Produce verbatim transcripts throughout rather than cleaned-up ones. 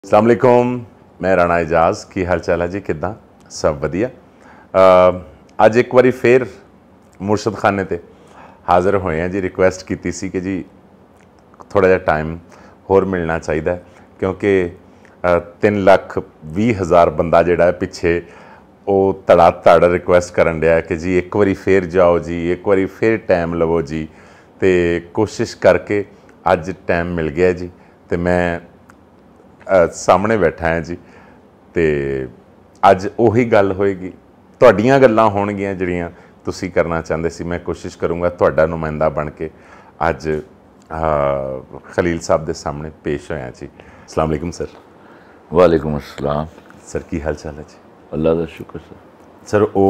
अस्सलाम वालेकुम, मैं राणा एजाज। की हाल चाल है जी? किदा सब वधिया। अज एक बारी फिर मुर्शद खाने ते हाज़र होए हैं जी। रिक्वेस्ट की सी कि जी थोड़ा जिहा टाइम होर मिलना चाहिए, क्योंकि तीन लाख भी हज़ार बंदा जिहड़ा है पिछे वो धड़ा धड़ रिक्वेस्ट करन दिया कि जी एक बारी फिर जाओ जी, एक बारी फिर टाइम लवो जी। तो कोशिश करके अज टाइम मिल गया जी। तो मैं सामने बैठा है जी। तो अज उही गल होएगी, तुहाडीआं गल्लां होणगीआं जिहड़ियां तुसीं करना चाहते सी। मैं कोशिश करूँगा तुहाडा नुमाइंदा बन के अज खलील साहब के सामने पेश होया जी। अस्सलाम वालेकुम सर। वालेकुम अस्सलाम सर, की हाल चाल है जी? अल्लाह का शुक्र सर। सर वो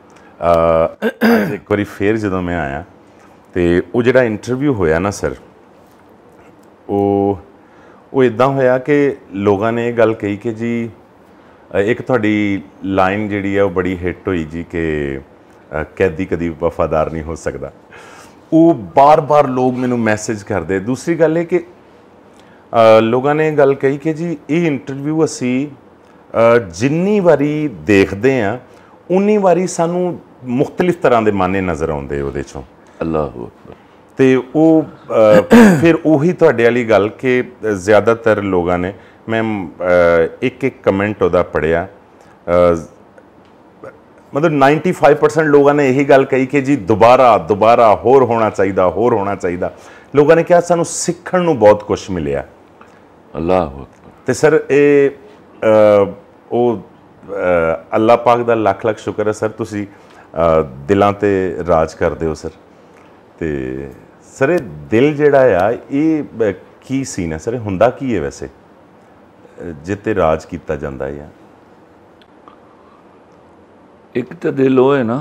अज एक बारी फिर जो मैं आया तो वो जिहड़ा इंटरव्यू होया ना सर, वो वो इदा होया कि लोगों ने ये गल कही कि जी एक तुहाडी लाइन जिहड़ी है वो बड़ी हिट हुई जी कि कैदी कदी वफादार नहीं हो सकता। वो बार बार लोग मैनू मैसेज करते। दूसरी गल है कि लोगों ने गल कही कि जी ये इंटरव्यू असी जिन्नी वारी देखते हैं उन्नी वारी सानू मुख्तलिफ तरह के माने नज़र आते उहदे चों। अल्लाह अकबर। तो वो फिर उही तुहाडे वाली गल कि ज़्यादातर लोगों ने, मैं एक एक कमेंट उहदा पढ़िया, मतलब नाइन्टी फाइव परसेंट लोगों ने यही गल कही कि जी दोबारा दोबारा होर होना चाहिए, होर होना चाहिए। लोगों ने कहा सानू सीखण नूं बहुत कुछ मिलिया। अल्लाह अकबर। तो सर ये वो अल्लाह पाक दा लख लख शुक्र है सर, तुसी दिलों ते राज करते हो सर। तो सर ये दिल जिहड़ा आ ये की सीन है सर, हुंदा की है वैसे जिते राज किया जाता है? एक तो दिल वो है ना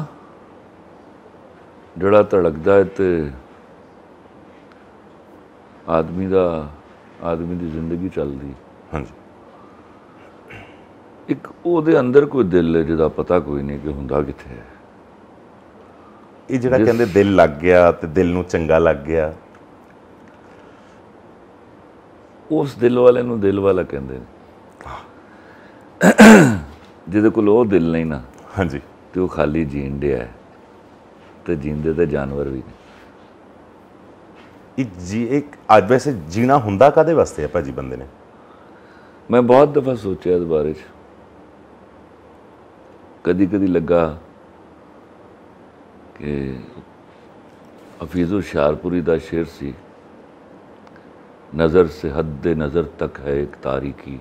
जड़ा धड़कदा है तो आदमी दा आदमी की जिंदगी चलती। हाँ जी। एक उहदे अंदर कोई दिल है जिहदा पता कोई नहीं कि हुंदा कित्थे है। ये जिहड़ा कहंदे दिल लग गया तो दिल नूं चंगा लग गया, उस दिल वाले नूं दिल वाला कहंदे ने। जिहदे कोल वो दिल नहीं ना, हाँ जी, तो खाली जीण दिया है। तो जींदे तो जानवर भी ने। ये जी एक आज वैसे जीना हुंदा कादे वास्ते है भाजी बंदे ने? मैं बहुत दफ़ा सोचा इस बारे च। कदी कदी लगा कि हफीज़ हुशियारपुरी का शेर सी, नज़र से हद नज़र तक है एक तारीकी,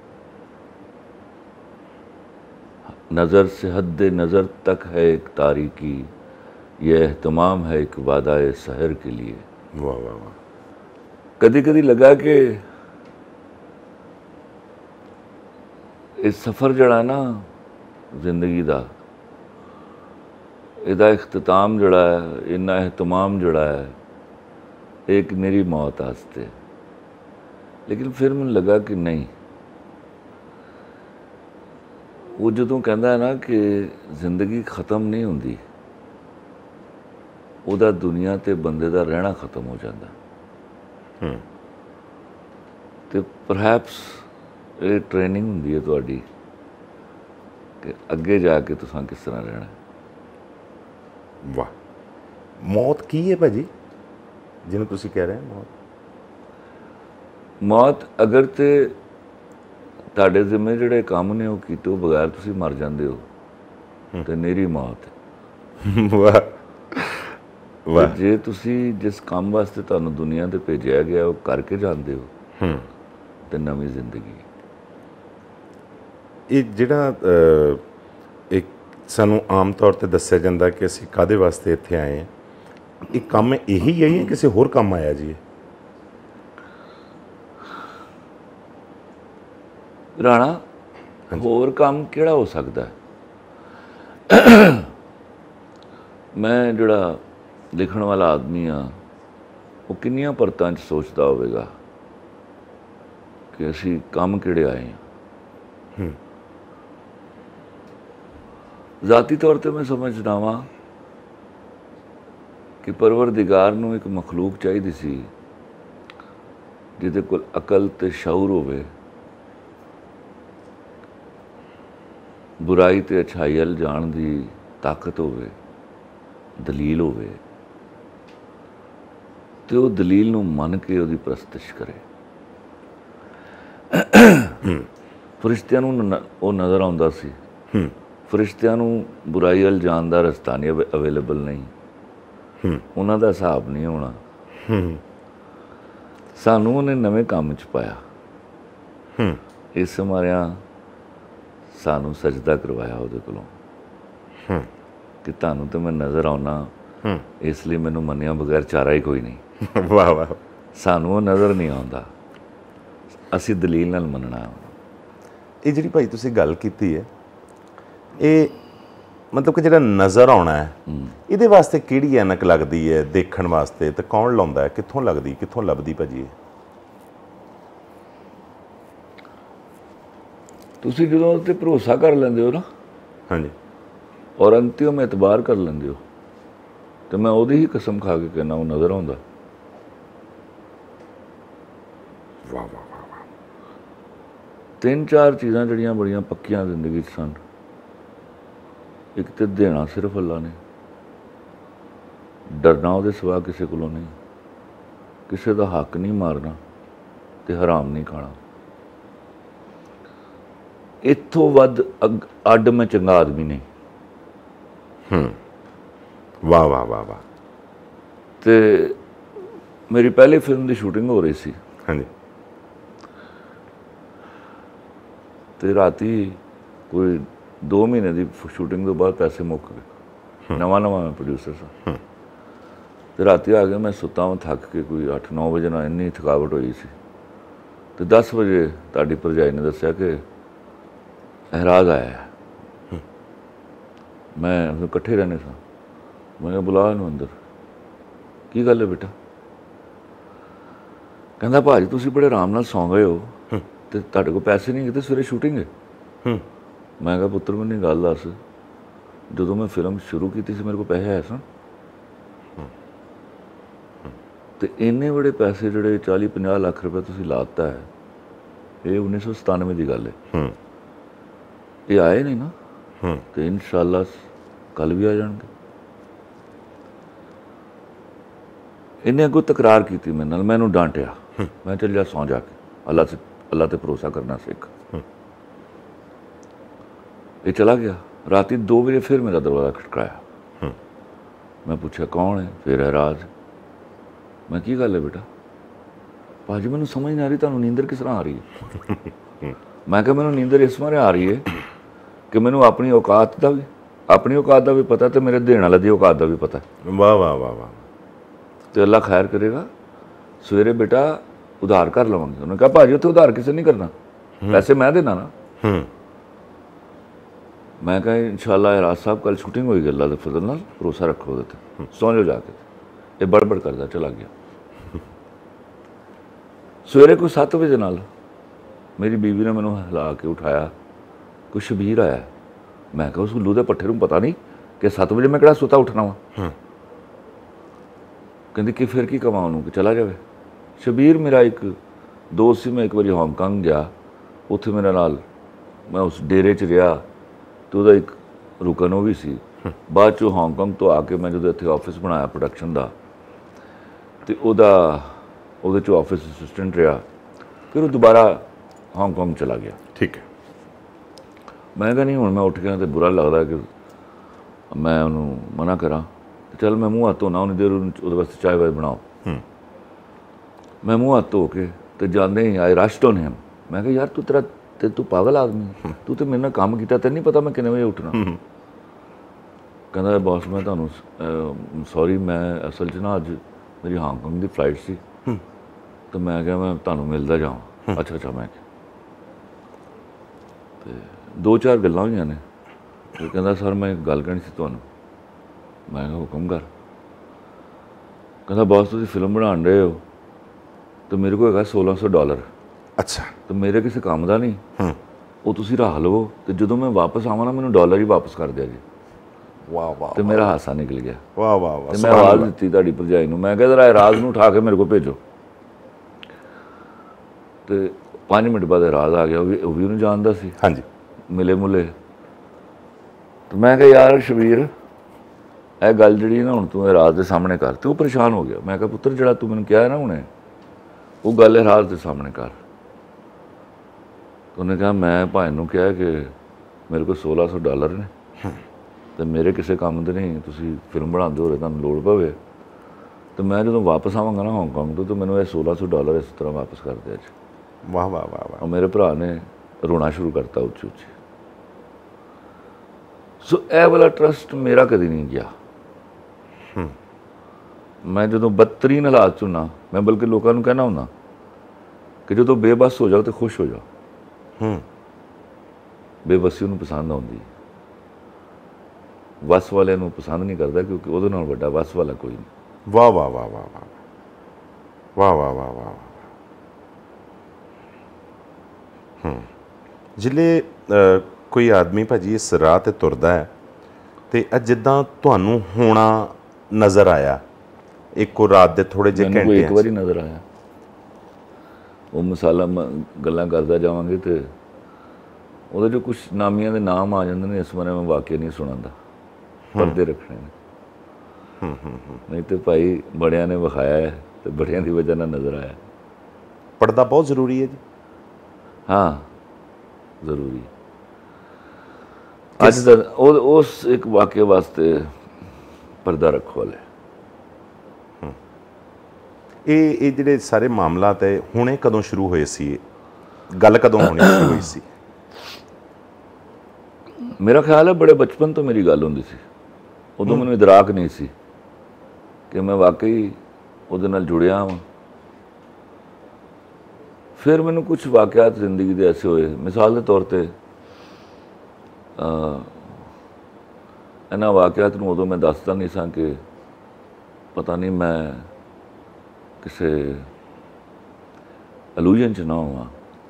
नज़र से हद नज़र तक है एक तारीकी, ये एहतमाम है एक वादाए सहर के लिए। वाह वाह वाह। कदी कदी लगा कि इस सफ़र जड़ा ना जिंदगी का, इहदा इख्तिताम जड़ा है, इन्ना एहतमाम जड़ा है, एक मेरी मौत आस्ते। लेकिन फिर मैंने लगा कि नहीं, वो जो कहता है ना कि जिंदगी ख़त्म नहीं होंदी, उहदा दुनिया ते बंदे दा रहना ख़त्म हो जाता। तो परहैप्स ये ट्रेनिंग होंदी है तुहाडी कि अगे जाके तुसां किस तरह रहना। वाह। मौत की है भाजी जिन्हें तुसी कह रहे हैं मौत? मौत अगर तो तुहाडे जिम्मे जिहड़े काम ने वो कीते वो बगैर तुसी मर जांदे हो तो निरी मौत है। वाह वाह। जे तुसी जिस काम वास्ते तुहानूं दुनिया ते भेजिया गया वो करके जांदे हो तो नवीं जिंदगी। ये जिहड़ा एक सानू आम तौर पर दस्सिया जाता कि असीं काहदे वास्ते इत्थे आए हैं, ये काम यही है या किसी होर काम आया जी? राणा, होर काम किहड़ा हो सकता है? मैं जिहड़ा लिखण वाला आदमी हाँ, वो किन्नियां परतां च सोचदा होवेगा कि असीं काम किहड़े आए हैं। ज़ाती तौर पर मैं समझदा वां कि परवरदिगार नूं एक मखलूक चाहिदी सी जिहदे कोल अकल ते शऊर होवे बुराई ते अच्छाई अल जाण दी ताकत होवे, दलील होवे ते वो दलील नूं मन के उहदी परस्तिश करे। फरिश्तियां नूं न- वो नज़र आउंदा सी, फरिश्तियां नूं बुराई अल जाण दा रस्ता नहीं अवे- अवेलेबल नहीं, उन्हां दा हिसाब नहीं होना। सानू उन्हें नवे काम च पाया, इस मारिया सानू सजदा करवाया उहदे कोलों कि तुहानू तो मैं नज़र आउना, इसलिए मैनू मन्निया बगैर चारा ही कोई नहीं। वाह वाह। सानू वो नज़र नहीं आउंदा, असी दलील नाल मनना। ਇਹ ਜਿਹੜੀ ਭਾਈ ਤੁਸੀਂ ਗੱਲ ਕੀਤੀ ਹੈ, ਇਹ ਮਤਲਬ ਕਿ ਜਿਹੜਾ ਨਜ਼ਰ ਆਉਣਾ ਹੈ, ਇਹਦੇ ਵਾਸਤੇ ਕਿਹੜੀ ਐਨਕ ਲੱਗਦੀ ਹੈ ਦੇਖਣ ਵਾਸਤੇ, ਤੇ ਕੌਣ ਲਾਉਂਦਾ ਹੈ, ਕਿੱਥੋਂ ਲੱਗਦੀ, ਕਿੱਥੋਂ ਲੱਭਦੀ ਭਾਜੀ ਇਹ? ਤੁਸੀਂ ਜਦੋਂ ਉਹ 'ਤੇ ਭਰੋਸਾ ਕਰ ਲੈਂਦੇ ਹੋ ਨਾ, ਹਾਂਜੀ, ਔਰ ਅੰਤਿਮ ਇਤਬਾਰ ਕਰ ਲੈਂਦੇ ਹੋ, ਤੇ ਮੈਂ ਉਹਦੀ ਹੀ ਕਸਮ ਖਾ ਕੇ ਕਹਿਣਾ ਉਹ ਨਜ਼ਰ ਆਉਂਦਾ। ਵਾਹ ਵਾਹ ਵਾਹ। ਤਿੰਨ ਚਾਰ ਚੀਜ਼ਾਂ ਜਿਹੜੀਆਂ ਬੜੀਆਂ ਪੱਕੀਆਂ ਜ਼ਿੰਦਗੀ 'ਚ ਸਨ। ਇੱਕ ਤੇ ਦੇਣਾ ਸਿਰਫ ਅੱਲਾ ਨੇ, ਡਰਨਾ ਉਹਦੇ ਸਿਵਾ ਕਿਸੇ ਕੋਲੋਂ ਨਹੀਂ, ਕਿਸੇ ਦਾ ਹੱਕ ਨਹੀਂ ਮਾਰਨਾ ਤੇ ਹਰਾਮ ਨਹੀਂ ਖਾਣਾ। ਇੱਥੋਂ ਵੱਧ ਅੱਗ- ਅੱਡ ਮੈਂ ਚੰਗਾ ਆਦਮੀ ਨਹੀਂ। ਹੂੰ, ਵਾਹ ਵਾਹ ਵਾਹ ਵਾਹ। ਤੇ ਮੇਰੀ ਪਹਿਲੀ ਫਿਲਮ ਦੀ ਸ਼ੂਟਿੰਗ ਹੋ ਰਹੀ ਸੀ, ਹਾਂਜੀ, ਤੇ ਰਾਤੀ ਕੋਈ ਦੋ ਮਹੀਨੇ ਦੀ ਸ਼ੂਟਿੰਗ ਤੋਂ ਬਾਅਦ ਪੈਸੇ ਮੁੱਕ ਗਏ। ਨਵਾਂ ਨਵਾਂ ਮੈਂ ਪ੍ਰੋਡਿਊਸਰ ਸਾਂ, ਤੇ ਰਾਤੀ ਆ ਕੇ ਮੈਂ ਸੁੱਤਾ ਵਾਂ ਥੱਕ ਕੇ, ਕੋਈ ਅੱਠ ਨੌ ਵਜੇ ਨਾਲ ਇੰਨੀ ਥਕਾਵਟ ਹੋਈ ਸੀ। ਤੇ ਦਸ ਵਜੇ ਤੁਹਾਡੀ ਭਰਜਾਈ ਨੇ ਦੱਸਿਆ ਕਿ ਅਹਿਰਾਜ ਆਇਆ ਹੈ। ਮੈਂ ਅਸੀਂ ਇਕੱਠੇ ਰਹਿੰਦੇ ਸਾਂ। ਮੈਂ ਕਿਹਾ ਬੁਲਾ ਇਹਨੂੰ ਅੰਦਰ। ਕੀ ਗੱਲ ਹੈ ਬੇਟਾ? ਕਹਿੰਦਾ ਭਾਜੀ ਤੁਸੀਂ ਬੜੇ ਆਰਾਮ ਨਾਲ ਸੌਂ ਗਏ ਹੋ ਤੇ ਤੁਹਾਡੇ ਕੋਲ ਪੈਸੇ ਨਹੀਂ ਕਿਤੇ, ਸਵੇਰੇ ਸ਼ੂਟਿੰਗ ਹੈ। ਮੈਂ ਕਿਹਾ ਪੁੱਤਰ ਮੈਨੂੰ ਗੱਲ ਦੱਸ, ਜਦੋਂ ਮੈਂ ਫਿਲਮ ਸ਼ੁਰੂ ਕੀਤੀ ਸੀ ਮੇਰੇ ਕੋਲ ਪੈਸੇ ਆਏ ਸਨ, ਤੇ ਇੰਨੇ ਬੜੇ ਪੈਸੇ ਜਿਹੜੇ ਚਾਲੀ ਪੰਜਾਹ ਲੱਖ ਰੁਪਏ ਤੁਸੀਂ ਲਾਤਾ ਹੈ, ਇਹ ਉੱਨੀ ਸੌ ਸਤਾਨਵੇਂ ਦੀ ਗੱਲ ਹੈ, ਇਹ ਆਏ ਨਹੀਂ ਨਾ, ਤੇ ਇਨਸ਼ਾਅੱਲਾ ਕੱਲ੍ਹ ਵੀ ਆ ਜਾਣਗੇ। ਇਹਨੇ ਅੱਗੋਂ ਤਕਰਾਰ ਕੀਤੀ ਮੇਰੇ ਨਾਲ, ਮੈਂ ਇਹਨੂੰ ਡਾਂਟਿਆ। ਮੈਂ ਚੱਲ ਜਾ ਸੌਂ ਜਾ ਕੇ, ਅੱਲਾ ਤੇ ਅੱਲਾ ਤੇ ਭਰੋਸਾ ਕਰਨਾ ਸਿੱਖ। ਇਹ ਚਲਾ ਗਿਆ। ਰਾਤੀ ਦੋ ਵਜੇ ਫਿਰ ਮੇਰਾ ਦਰਵਾਜ਼ਾ ਖਟਕਾਇਆ। ਮੈਂ ਪੁੱਛਿਆ ਕੌਣ ਹੈ? ਫਿਰ ਅਹਿਰਾਜ। ਮੈਂ ਕੀ ਗੱਲ ਹੈ ਬੇਟਾ? ਭਾਜੀ ਮੈਨੂੰ ਸਮਝ ਨਹੀਂ ਆ ਰਹੀ ਤੁਹਾਨੂੰ ਨੀਂਦਰ ਕਿਸ ਤਰ੍ਹਾਂ ਆ ਰਹੀ ਹੈ। ਮੈਂ ਕਿਹਾ ਮੈਨੂੰ ਨੀਂਦਰ ਇਸ ਬਾਰੇ ਆ ਰਹੀ ਹੈ ਕਿ ਮੈਨੂੰ ਆਪਣੀ ਔਕਾਤ ਦਾ ਵੀ ਆਪਣੀ ਔਕਾਤ ਦਾ ਵੀ ਪਤਾ, ਤੇ ਮੇਰੇ ਦੇਣ ਵਾਲੇ ਦੀ ਔਕਾਤ ਦਾ ਵੀ ਪਤਾ। ਵਾਹ ਵਾਹ ਵਾਹ ਵਾਹ। ਤੇ ਅੱਲਾ ਖੈਰ ਕਰੇਗਾ, ਸਵੇਰੇ ਬੇਟਾ ਉਧਾਰ ਕਰ ਲਵਾਂਗੇ। ਉਹਨੇ ਕਿਹਾ ਭਾਜੀ ਉੱਥੇ ਉਧਾਰ ਕਿਸੇ ਨਹੀਂ ਕਰਨਾ, ਪੈਸੇ ਮੈਂ ਦੇਣਾ ਨਾ। ਮੈਂ ਕਿਹਾ ਇਨਸ਼ਾਅੱਲਾ ਰਾਜ ਸਾਹਿਬ ਕੱਲ੍ਹ ਸ਼ੂਟਿੰਗ ਹੋਏਗੀ, ਅੱਲਾ ਦੇ ਫਜ਼ਲ ਨਾਲ ਭਰੋਸਾ ਰੱਖੋ ਉਹਦੇ 'ਤੇ, ਸੌਂ ਜਾਓ ਜਾ ਕੇ। ਇਹ ਬੜਬੜ ਕਰਦਾ ਚਲਾ ਗਿਆ। ਸਵੇਰੇ ਕੋਈ ਸੱਤ ਵਜੇ ਨਾਲ ਮੇਰੀ ਬੀਵੀ ਨੇ ਮੈਨੂੰ ਹਿਲਾ ਕੇ ਉਠਾਇਆ, ਕੋਈ ਸ਼ਬੀਰ ਆਇਆ। ਮੈਂ ਕਿਹਾ ਉਸ ਉੱਲੂ ਦੇ ਪੱਠੇ ਨੂੰ ਪਤਾ ਨਹੀਂ ਕਿ ਸੱਤ ਵਜੇ ਮੈਂ ਕਿਹੜਾ ਸੁੱਤਾ ਉੱਠਣਾ ਵਾ। ਕਹਿੰਦੀ ਕਿ ਫਿਰ ਕੀ ਕਵਾਂ ਉਹਨੂੰ ਕਿ ਚਲਾ ਜਾਵੇ। ਸ਼ਬੀਰ ਮੇਰਾ ਇੱਕ ਦੋਸਤ ਸੀ, ਮੈਂ ਇੱਕ ਵਾਰੀ ਹਾਂਗਕਾਂਗ ਗਿਆ, ਉੱਥੇ ਮੇਰੇ ਨਾਲ ਮੈਂ ਉਸ ਡੇਰੇ 'ਚ ਰਿਹਾ, ਤੇ ਉਹਦਾ ਇੱਕ ਰੁਕਨ ਉਹ ਵੀ ਸੀ। ਬਾਅਦ 'ਚੋਂ ਹਾਂਗਕਾਂਗ ਤੋਂ ਆ ਕੇ ਮੈਂ ਜਦੋਂ ਇੱਥੇ ਆਫਿਸ ਬਣਾਇਆ ਪ੍ਰੋਡਕਸ਼ਨ ਦਾ, ਤੇ ਉਹਦਾ ਉਹਦੇ 'ਚੋਂ ਆਫਿਸ ਅਸਿਸਟੈਂਟ ਰਿਹਾ। ਫਿਰ ਉਹ ਦੁਬਾਰਾ ਹਾਂਗਕਾਂਗ ਚਲਾ ਗਿਆ। ਠੀਕ ਹੈ। ਮੈਂ ਕਿਹਾ ਨਹੀਂ ਹੁਣ ਮੈਂ ਉੱਠ ਗਿਆ ਤੇ ਬੁਰਾ ਲੱਗਦਾ ਕਿ ਮੈਂ ਉਹਨੂੰ ਮਨਾ ਕਰਾਂ, ਤੇ ਚੱਲ ਮੈਂ ਮੂੰਹ ਹੱਥ ਧੋਣਾ, ਉਹਨੇ ਦੇਰ ਉਹਦੇ ਵਾਸਤੇ ਚਾਹ ਵਾਹ ਬਣਾਓ। ਮੈਂ ਮੂੰਹ ਹੱਥ ਧੋ ਕੇ ਤੇ ਜਾਂਦੇ ਹੀ ਆਏ ਰਸ਼ ਟੋਨ ਹਿਮ। ਮੈਂ ਕਿਹਾ ਯਾਰ ਤੂੰ ਤੇਰਾ ਤੇ ਤੂੰ ਪਾਗਲ ਆਦਮੀ, ਤੂੰ ਤੇ ਮੇਰੇ ਨਾਲ ਕੰਮ ਕੀਤਾ, ਤੈਨੂੰ ਨਹੀਂ ਪਤਾ ਮੈਂ ਕਿੰਨੇ ਵਜੇ ਉੱਠਣਾ। ਕਹਿੰਦਾ ਬੌਸ ਮੈਂ ਤੁਹਾਨੂੰ ਸੌਰੀ, ਮੈਂ ਅਸਲ 'ਚ ਨਾ ਅੱਜ ਮੇਰੀ ਹਾਂਗਕਾਂਗ ਦੀ ਫਲਾਈਟ ਸੀ, ਤੇ ਮੈਂ ਕਿਹਾ ਮੈਂ ਤੁਹਾਨੂੰ ਮਿਲਦਾ ਜਾਵਾਂ। ਅੱਛਾ ਅੱਛਾ। ਮੈਂ ਤੇ ਦੋ ਚਾਰ ਗੱਲਾਂ ਹੋਈਆਂ ਨੇ। ਤੇ ਕਹਿੰਦਾ ਸਰ ਮੈਂ ਇੱਕ ਗੱਲ ਕਹਿਣੀ ਸੀ ਤੁਹਾਨੂੰ। ਮੈਂ ਕਿਹਾ ਹੁਕਮ ਕਰ। ਕਹਿੰਦਾ ਬੌਸ ਤੁਸੀਂ ਫਿਲਮ ਬਣਾਉਣ ਰਹੇ ਹੋ, ਤੇ ਮੇਰੇ ਕੋਲ ਹੈਗਾ ਸੋਲਾਂ ਸੌ ਡਾਲਰ। ਅੱਛਾ। ਤੇ ਮੇਰੇ ਕਿਸੇ ਕੰਮ ਦਾ ਨਹੀਂ, ਉਹ ਤੁਸੀਂ ਰੱਖ ਲਵੋ, ਤੇ ਜਦੋਂ ਮੈਂ ਵਾਪਸ ਆਵਾਂ ਨਾ ਮੈਨੂੰ ਡਾਲਰ ਹੀ ਵਾਪਸ ਕਰ ਦਿਆ ਜੀ। ਵਾਹ ਵਾਹ। ਤੇ ਮੇਰਾ ਹਾਸਾ ਨਿਕਲ ਗਿਆ। ਵਾਹ ਵਾਹ ਵਾਹ। ਤੇ ਮੈਂ ਆਵਾਜ਼ ਦਿੱਤੀ ਤੁਹਾਡੀ ਭਰਜਾਈ ਨੂੰ, ਮੈਂ ਕਿਹਾ ਜਰਾ ਰਾਜ ਨੂੰ ਉਠਾ ਕੇ ਮੇਰੇ ਕੋਲ ਭੇਜੋ। ਤੇ ਪੰਜ ਮਿੰਟ ਬਾਅਦ ਰਾਜ ਆ ਗਿਆ। ਉਹ ਵੀ ਉਹ ਵੀ ਉਹਨੂੰ ਜਾਣਦਾ ਸੀ। ਹਾਂਜੀ। ਮਿਲੇ ਮੁਲੇ तो मैं कहा यार शबीर ਇਹ ਗੱਲ ਜਿਹੜੀ ਨਾ ਹੁਣ ਤੂੰ ਰਾਜ ਦੇ ਸਾਹਮਣੇ ਕਰ। ਤੇ ਉਹ ਪਰੇਸ਼ਾਨ ਹੋ ਗਿਆ। ਮੈਂ ਕਿਹਾ ਪੁੱਤਰ ਜਿਹੜਾ ਤੂੰ ਮੈਨੂੰ ਕਿਹਾ ਨਾ ਹੁਣੇ ਉਹ ਗੱਲ ਰਾਜ ਦੇ ਸਾਹਮਣੇ ਕਰ। तो उन्हें कहा मैं भाई ਨੂੰ ਕਿਹਾ कि मेरे को सोलह सौ डॉलर ने तो मेरे किसी काम ਦੇ नहीं ਤੁਸੀਂ ਫਿਲਮ ਬਣਾਉਂਦੇ ਹੋ ਰਹੇ ਤੁਹਾਨੂੰ ਲੋੜ ਪਵੇ तो मैं जो वापस आवांगा ना हांगकांग तो तो मैंने ये सोलह सौ डॉलर इस तरह वापस कर दिया जी। वाह वाह वाह वाह। और मेरे भरा ने रोना शुरू करता उच्ची उच्ची। सो ਇਹ वाला ट्रस्ट मेरा कभी नहीं गया। मैं जो बदतरीन हालात चुना मैं बल्कि लोगों को कहना होना कि जो बेबस हो जाओ तो खुश हो जाओ। बेबसी उन्हें पसंद आती वस वाले पसंद नहीं करता क्योंकि वो बड़ा वस वाला कोई नहीं। वाह वाह वाह वाह वाह वाह वाह वाह वाह वाह। जिले कोई आदमी भाजी इस राह ते तुरदा है तो अ जिद्दां तुहानूं होना नज़र आया एक को रात दे थोड़े जे घंटे एक बार नज़र आया वो मसाला गल्लां करदा जावांगे तो ਉਹਦੇ जो कुछ नामियां दे नाम आ जाते हैं। इस बारे मैं वाकई नहीं सुनांदा पर्दे रखने ने नहीं तो भाई बड़िया ने विखाया है तो बड़िया की वजह ना नज़र आया। पर्दा बहुत ज़रूरी है जी। हाँ ज़रूरी अज तक उस एक वाकये वास्ते पर्दा रखो वाले ये ये जिहड़े सारे मामलात है हुणे कदों शुरू होए सी गल कदों होनी शुरू हुई सी? मेरा ख्याल है बड़े बचपन तो मेरी गल होंदी सी। उदों मैनूं इदराक नहीं सी कि मैं वाकई उहदे नाल जुड़िया हाँ। फिर मैनूं कुछ वाकयात जिंदगी दे ऐसे होए मिसाल के तौर पर इन्हां वाकयात नूं उदों मैं दसदा नहीं सा कि पता नहीं मैं किसी अलूजन च ना होवां।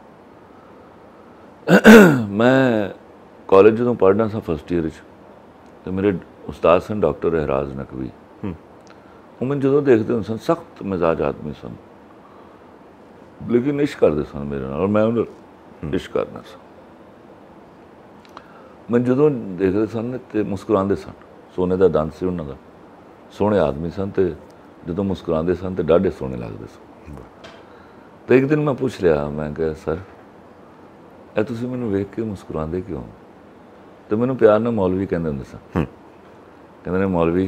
मैं कॉलेज जो पढ़ना सा फस्ट ईयर तो मेरे उस्ताद सन डॉक्टर एहराज नकवी वो मैं जो देखते होंगे सन सख्त मिजाज आदमी सन लेकिन इश्क करते सन मेरे नाल और मैं उन्हें इश्क करना सा। मैं जो देखते सन तो मुस्कुराते सन सोने का दंद से उन्होंने सोहने आदमी सन तो जो मुस्कुराते सन तो डाढ़े सोहने लगते सन। तो एक दिन मैं पूछ लिया मैं कहा सर ए तुसीं मैनूं वेख के मुस्कुराते क्यों? तो मैनूं प्यार नाल मौलवी कहंदे हुंदे सन। कहंदे ने मौलवी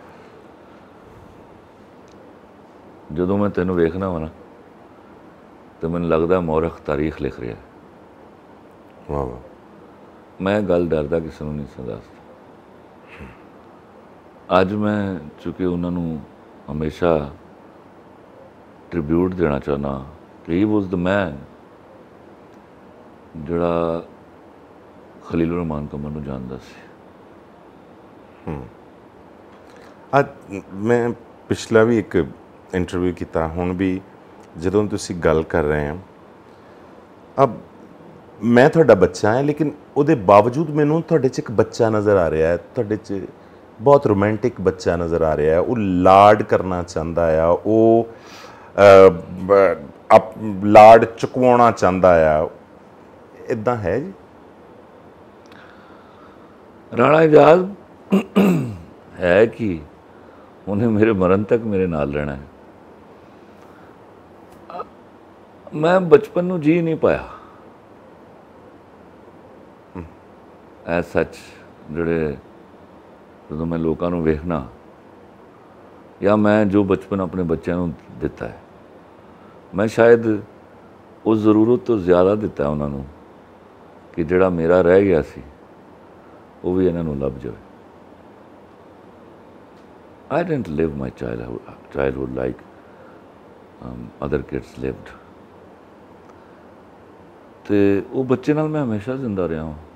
जदों मैं तैनूं वेखना वा ना तो मैनूं लगदा मौरख तारीख लिख रहा है। वाह वाह। मैं गल डरदा किसी नूं नहीं सी दसदा। अज मैं चूँकि उन्होंने हमेशा ट्रिब्यूट देना चाहना कि ही वॉज द मैन जिहड़ा खलील रहमान कमर नूं जानदा सी। अज मैं पिछला भी एक इंटरव्यू किया हुण भी जदों तुसीं गल कर रहे हैं अब मैं तुहाडा बच्चा है लेकिन उहदे बावजूद मैनूं तुहाडे च एक बच्चा नज़र आ रहा है। तुहाडे च बहुत रोमांटिक बच्चा नज़र आ रहा है। वो लाड करना चाहता है वो अप लाड चुकवाना चाहता है इदा है जी? राणा एजाज है कि उन्हें मेरे मरण तक मेरे नाल रहना है। मैं बचपन नूं जी नहीं पाया ऐ सच जिहड़े जो मैं लोगों को वेखना या मैं जो बचपन अपने बच्चों को दिता है मैं शायद उस ज़रूरत तो ज़्यादा दिता है उन्होंने कि जिहड़ा मेरा रह गया सी वो भी इन्हों लभ जाए। I didn't live my childhood childhood like other kids lived. तो वो बच्चे नाल मैं हमेशा जिंदा रहा हूँ।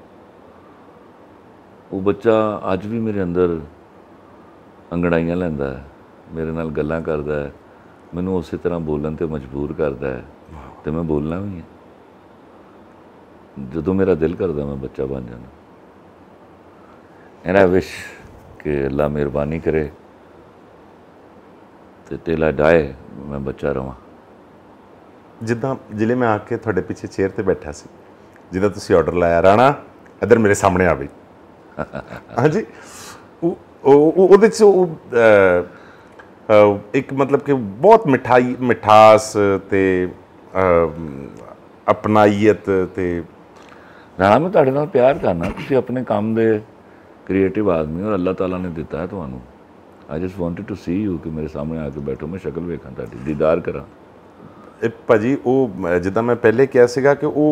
वो बच्चा अज भी मेरे अंदर अंगड़ाइयाँ लैंदा है मेरे नाल गल्लां करदा है मैनूं उस तरह बोलण ते मजबूर करदा है तो मैं बोलना भी है। जदों मेरा दिल करदा मैं बच्चा बन जाना। एंड आई विश कि अल्लाह मेहरबानी करे तो टिल आई डाई मैं बच्चा रवां। जिद्दां जिले मैं आके तुहाडे पिछे चेयर ते बैठा सी जिद्दां तुसीं ऑर्डर लाया राणा इधर मेरे सामने आ बई हाँ जी ਉਹਦੇ 'ਚ ਉਹ ਇੱਕ ਮਤਲਬ ਕਿ ਬਹੁਤ ਮਿਠਾਈ ਮਿਠਾਸ ਤੇ ਅਪਨਾਈਅਤ ਤੇ ਰਾਣਾ ਮੈਂ ਤੁਹਾਡੇ ਨਾਲ ਪਿਆਰ ਕਰਨਾ, ਤੁਸੀਂ ਆਪਣੇ ਕੰਮ ਦੇ ਕ੍ਰੀਏਟਿਵ ਆਦਮੀ ਔਰ ਅੱਲਾਹ ਤਾਲਾ ਨੇ ਦਿੱਤਾ ਹੈ ਤੁਹਾਨੂੰ। I just wanted to see you ਕਿ ਮੇਰੇ ਸਾਹਮਣੇ ਆ ਕੇ ਬੈਠੋ, ਮੈਂ ਸ਼ਕਲ ਵੇਖਾਂ ਤੁਹਾਡੀ, ਦੀਦਾਰ ਕਰਾਂ। ਇਹ ਭਾਜੀ ਉਹ ਜਿੱਦਾਂ ਮੈਂ ਪਹਿਲੇ ਕਿਹਾ ਸੀਗਾ ਕਿ ਉਹ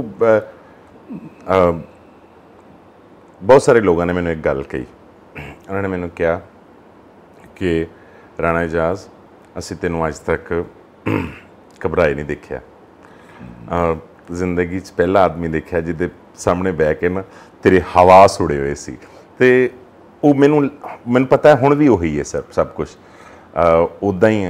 ਬਹੁਤ ਸਾਰੇ ਲੋਕਾਂ ਨੇ ਮੈਨੂੰ ਇੱਕ ਗੱਲ ਕਹੀ, ਉਹਨਾਂ ਨੇ ਮੈਨੂੰ ਕਿਹਾ ਕਿ ਰਾਣਾ ਇਜਾਜ਼ ਅਸੀਂ ਤੈਨੂੰ ਅੱਜ ਤੱਕ ਘਬਰਾਏ ਨਹੀਂ ਦੇਖਿਆ, ਜ਼ਿੰਦਗੀ 'ਚ ਪਹਿਲਾ ਆਦਮੀ ਦੇਖਿਆ ਜਿਹਦੇ ਸਾਹਮਣੇ ਬਹਿ ਕੇ ਨਾ ਤੇਰੇ ਹਵਾਸ ਉੜੇ ਹੋਏ ਸੀ। ਅਤੇ ਉਹ ਮੈਨੂੰ ਮੈਨੂੰ ਪਤਾ ਹੁਣ ਵੀ ਉਹੀ ਹੈ ਸਰ ਸਭ ਕੁਛ ਉੱਦਾਂ ਹੀ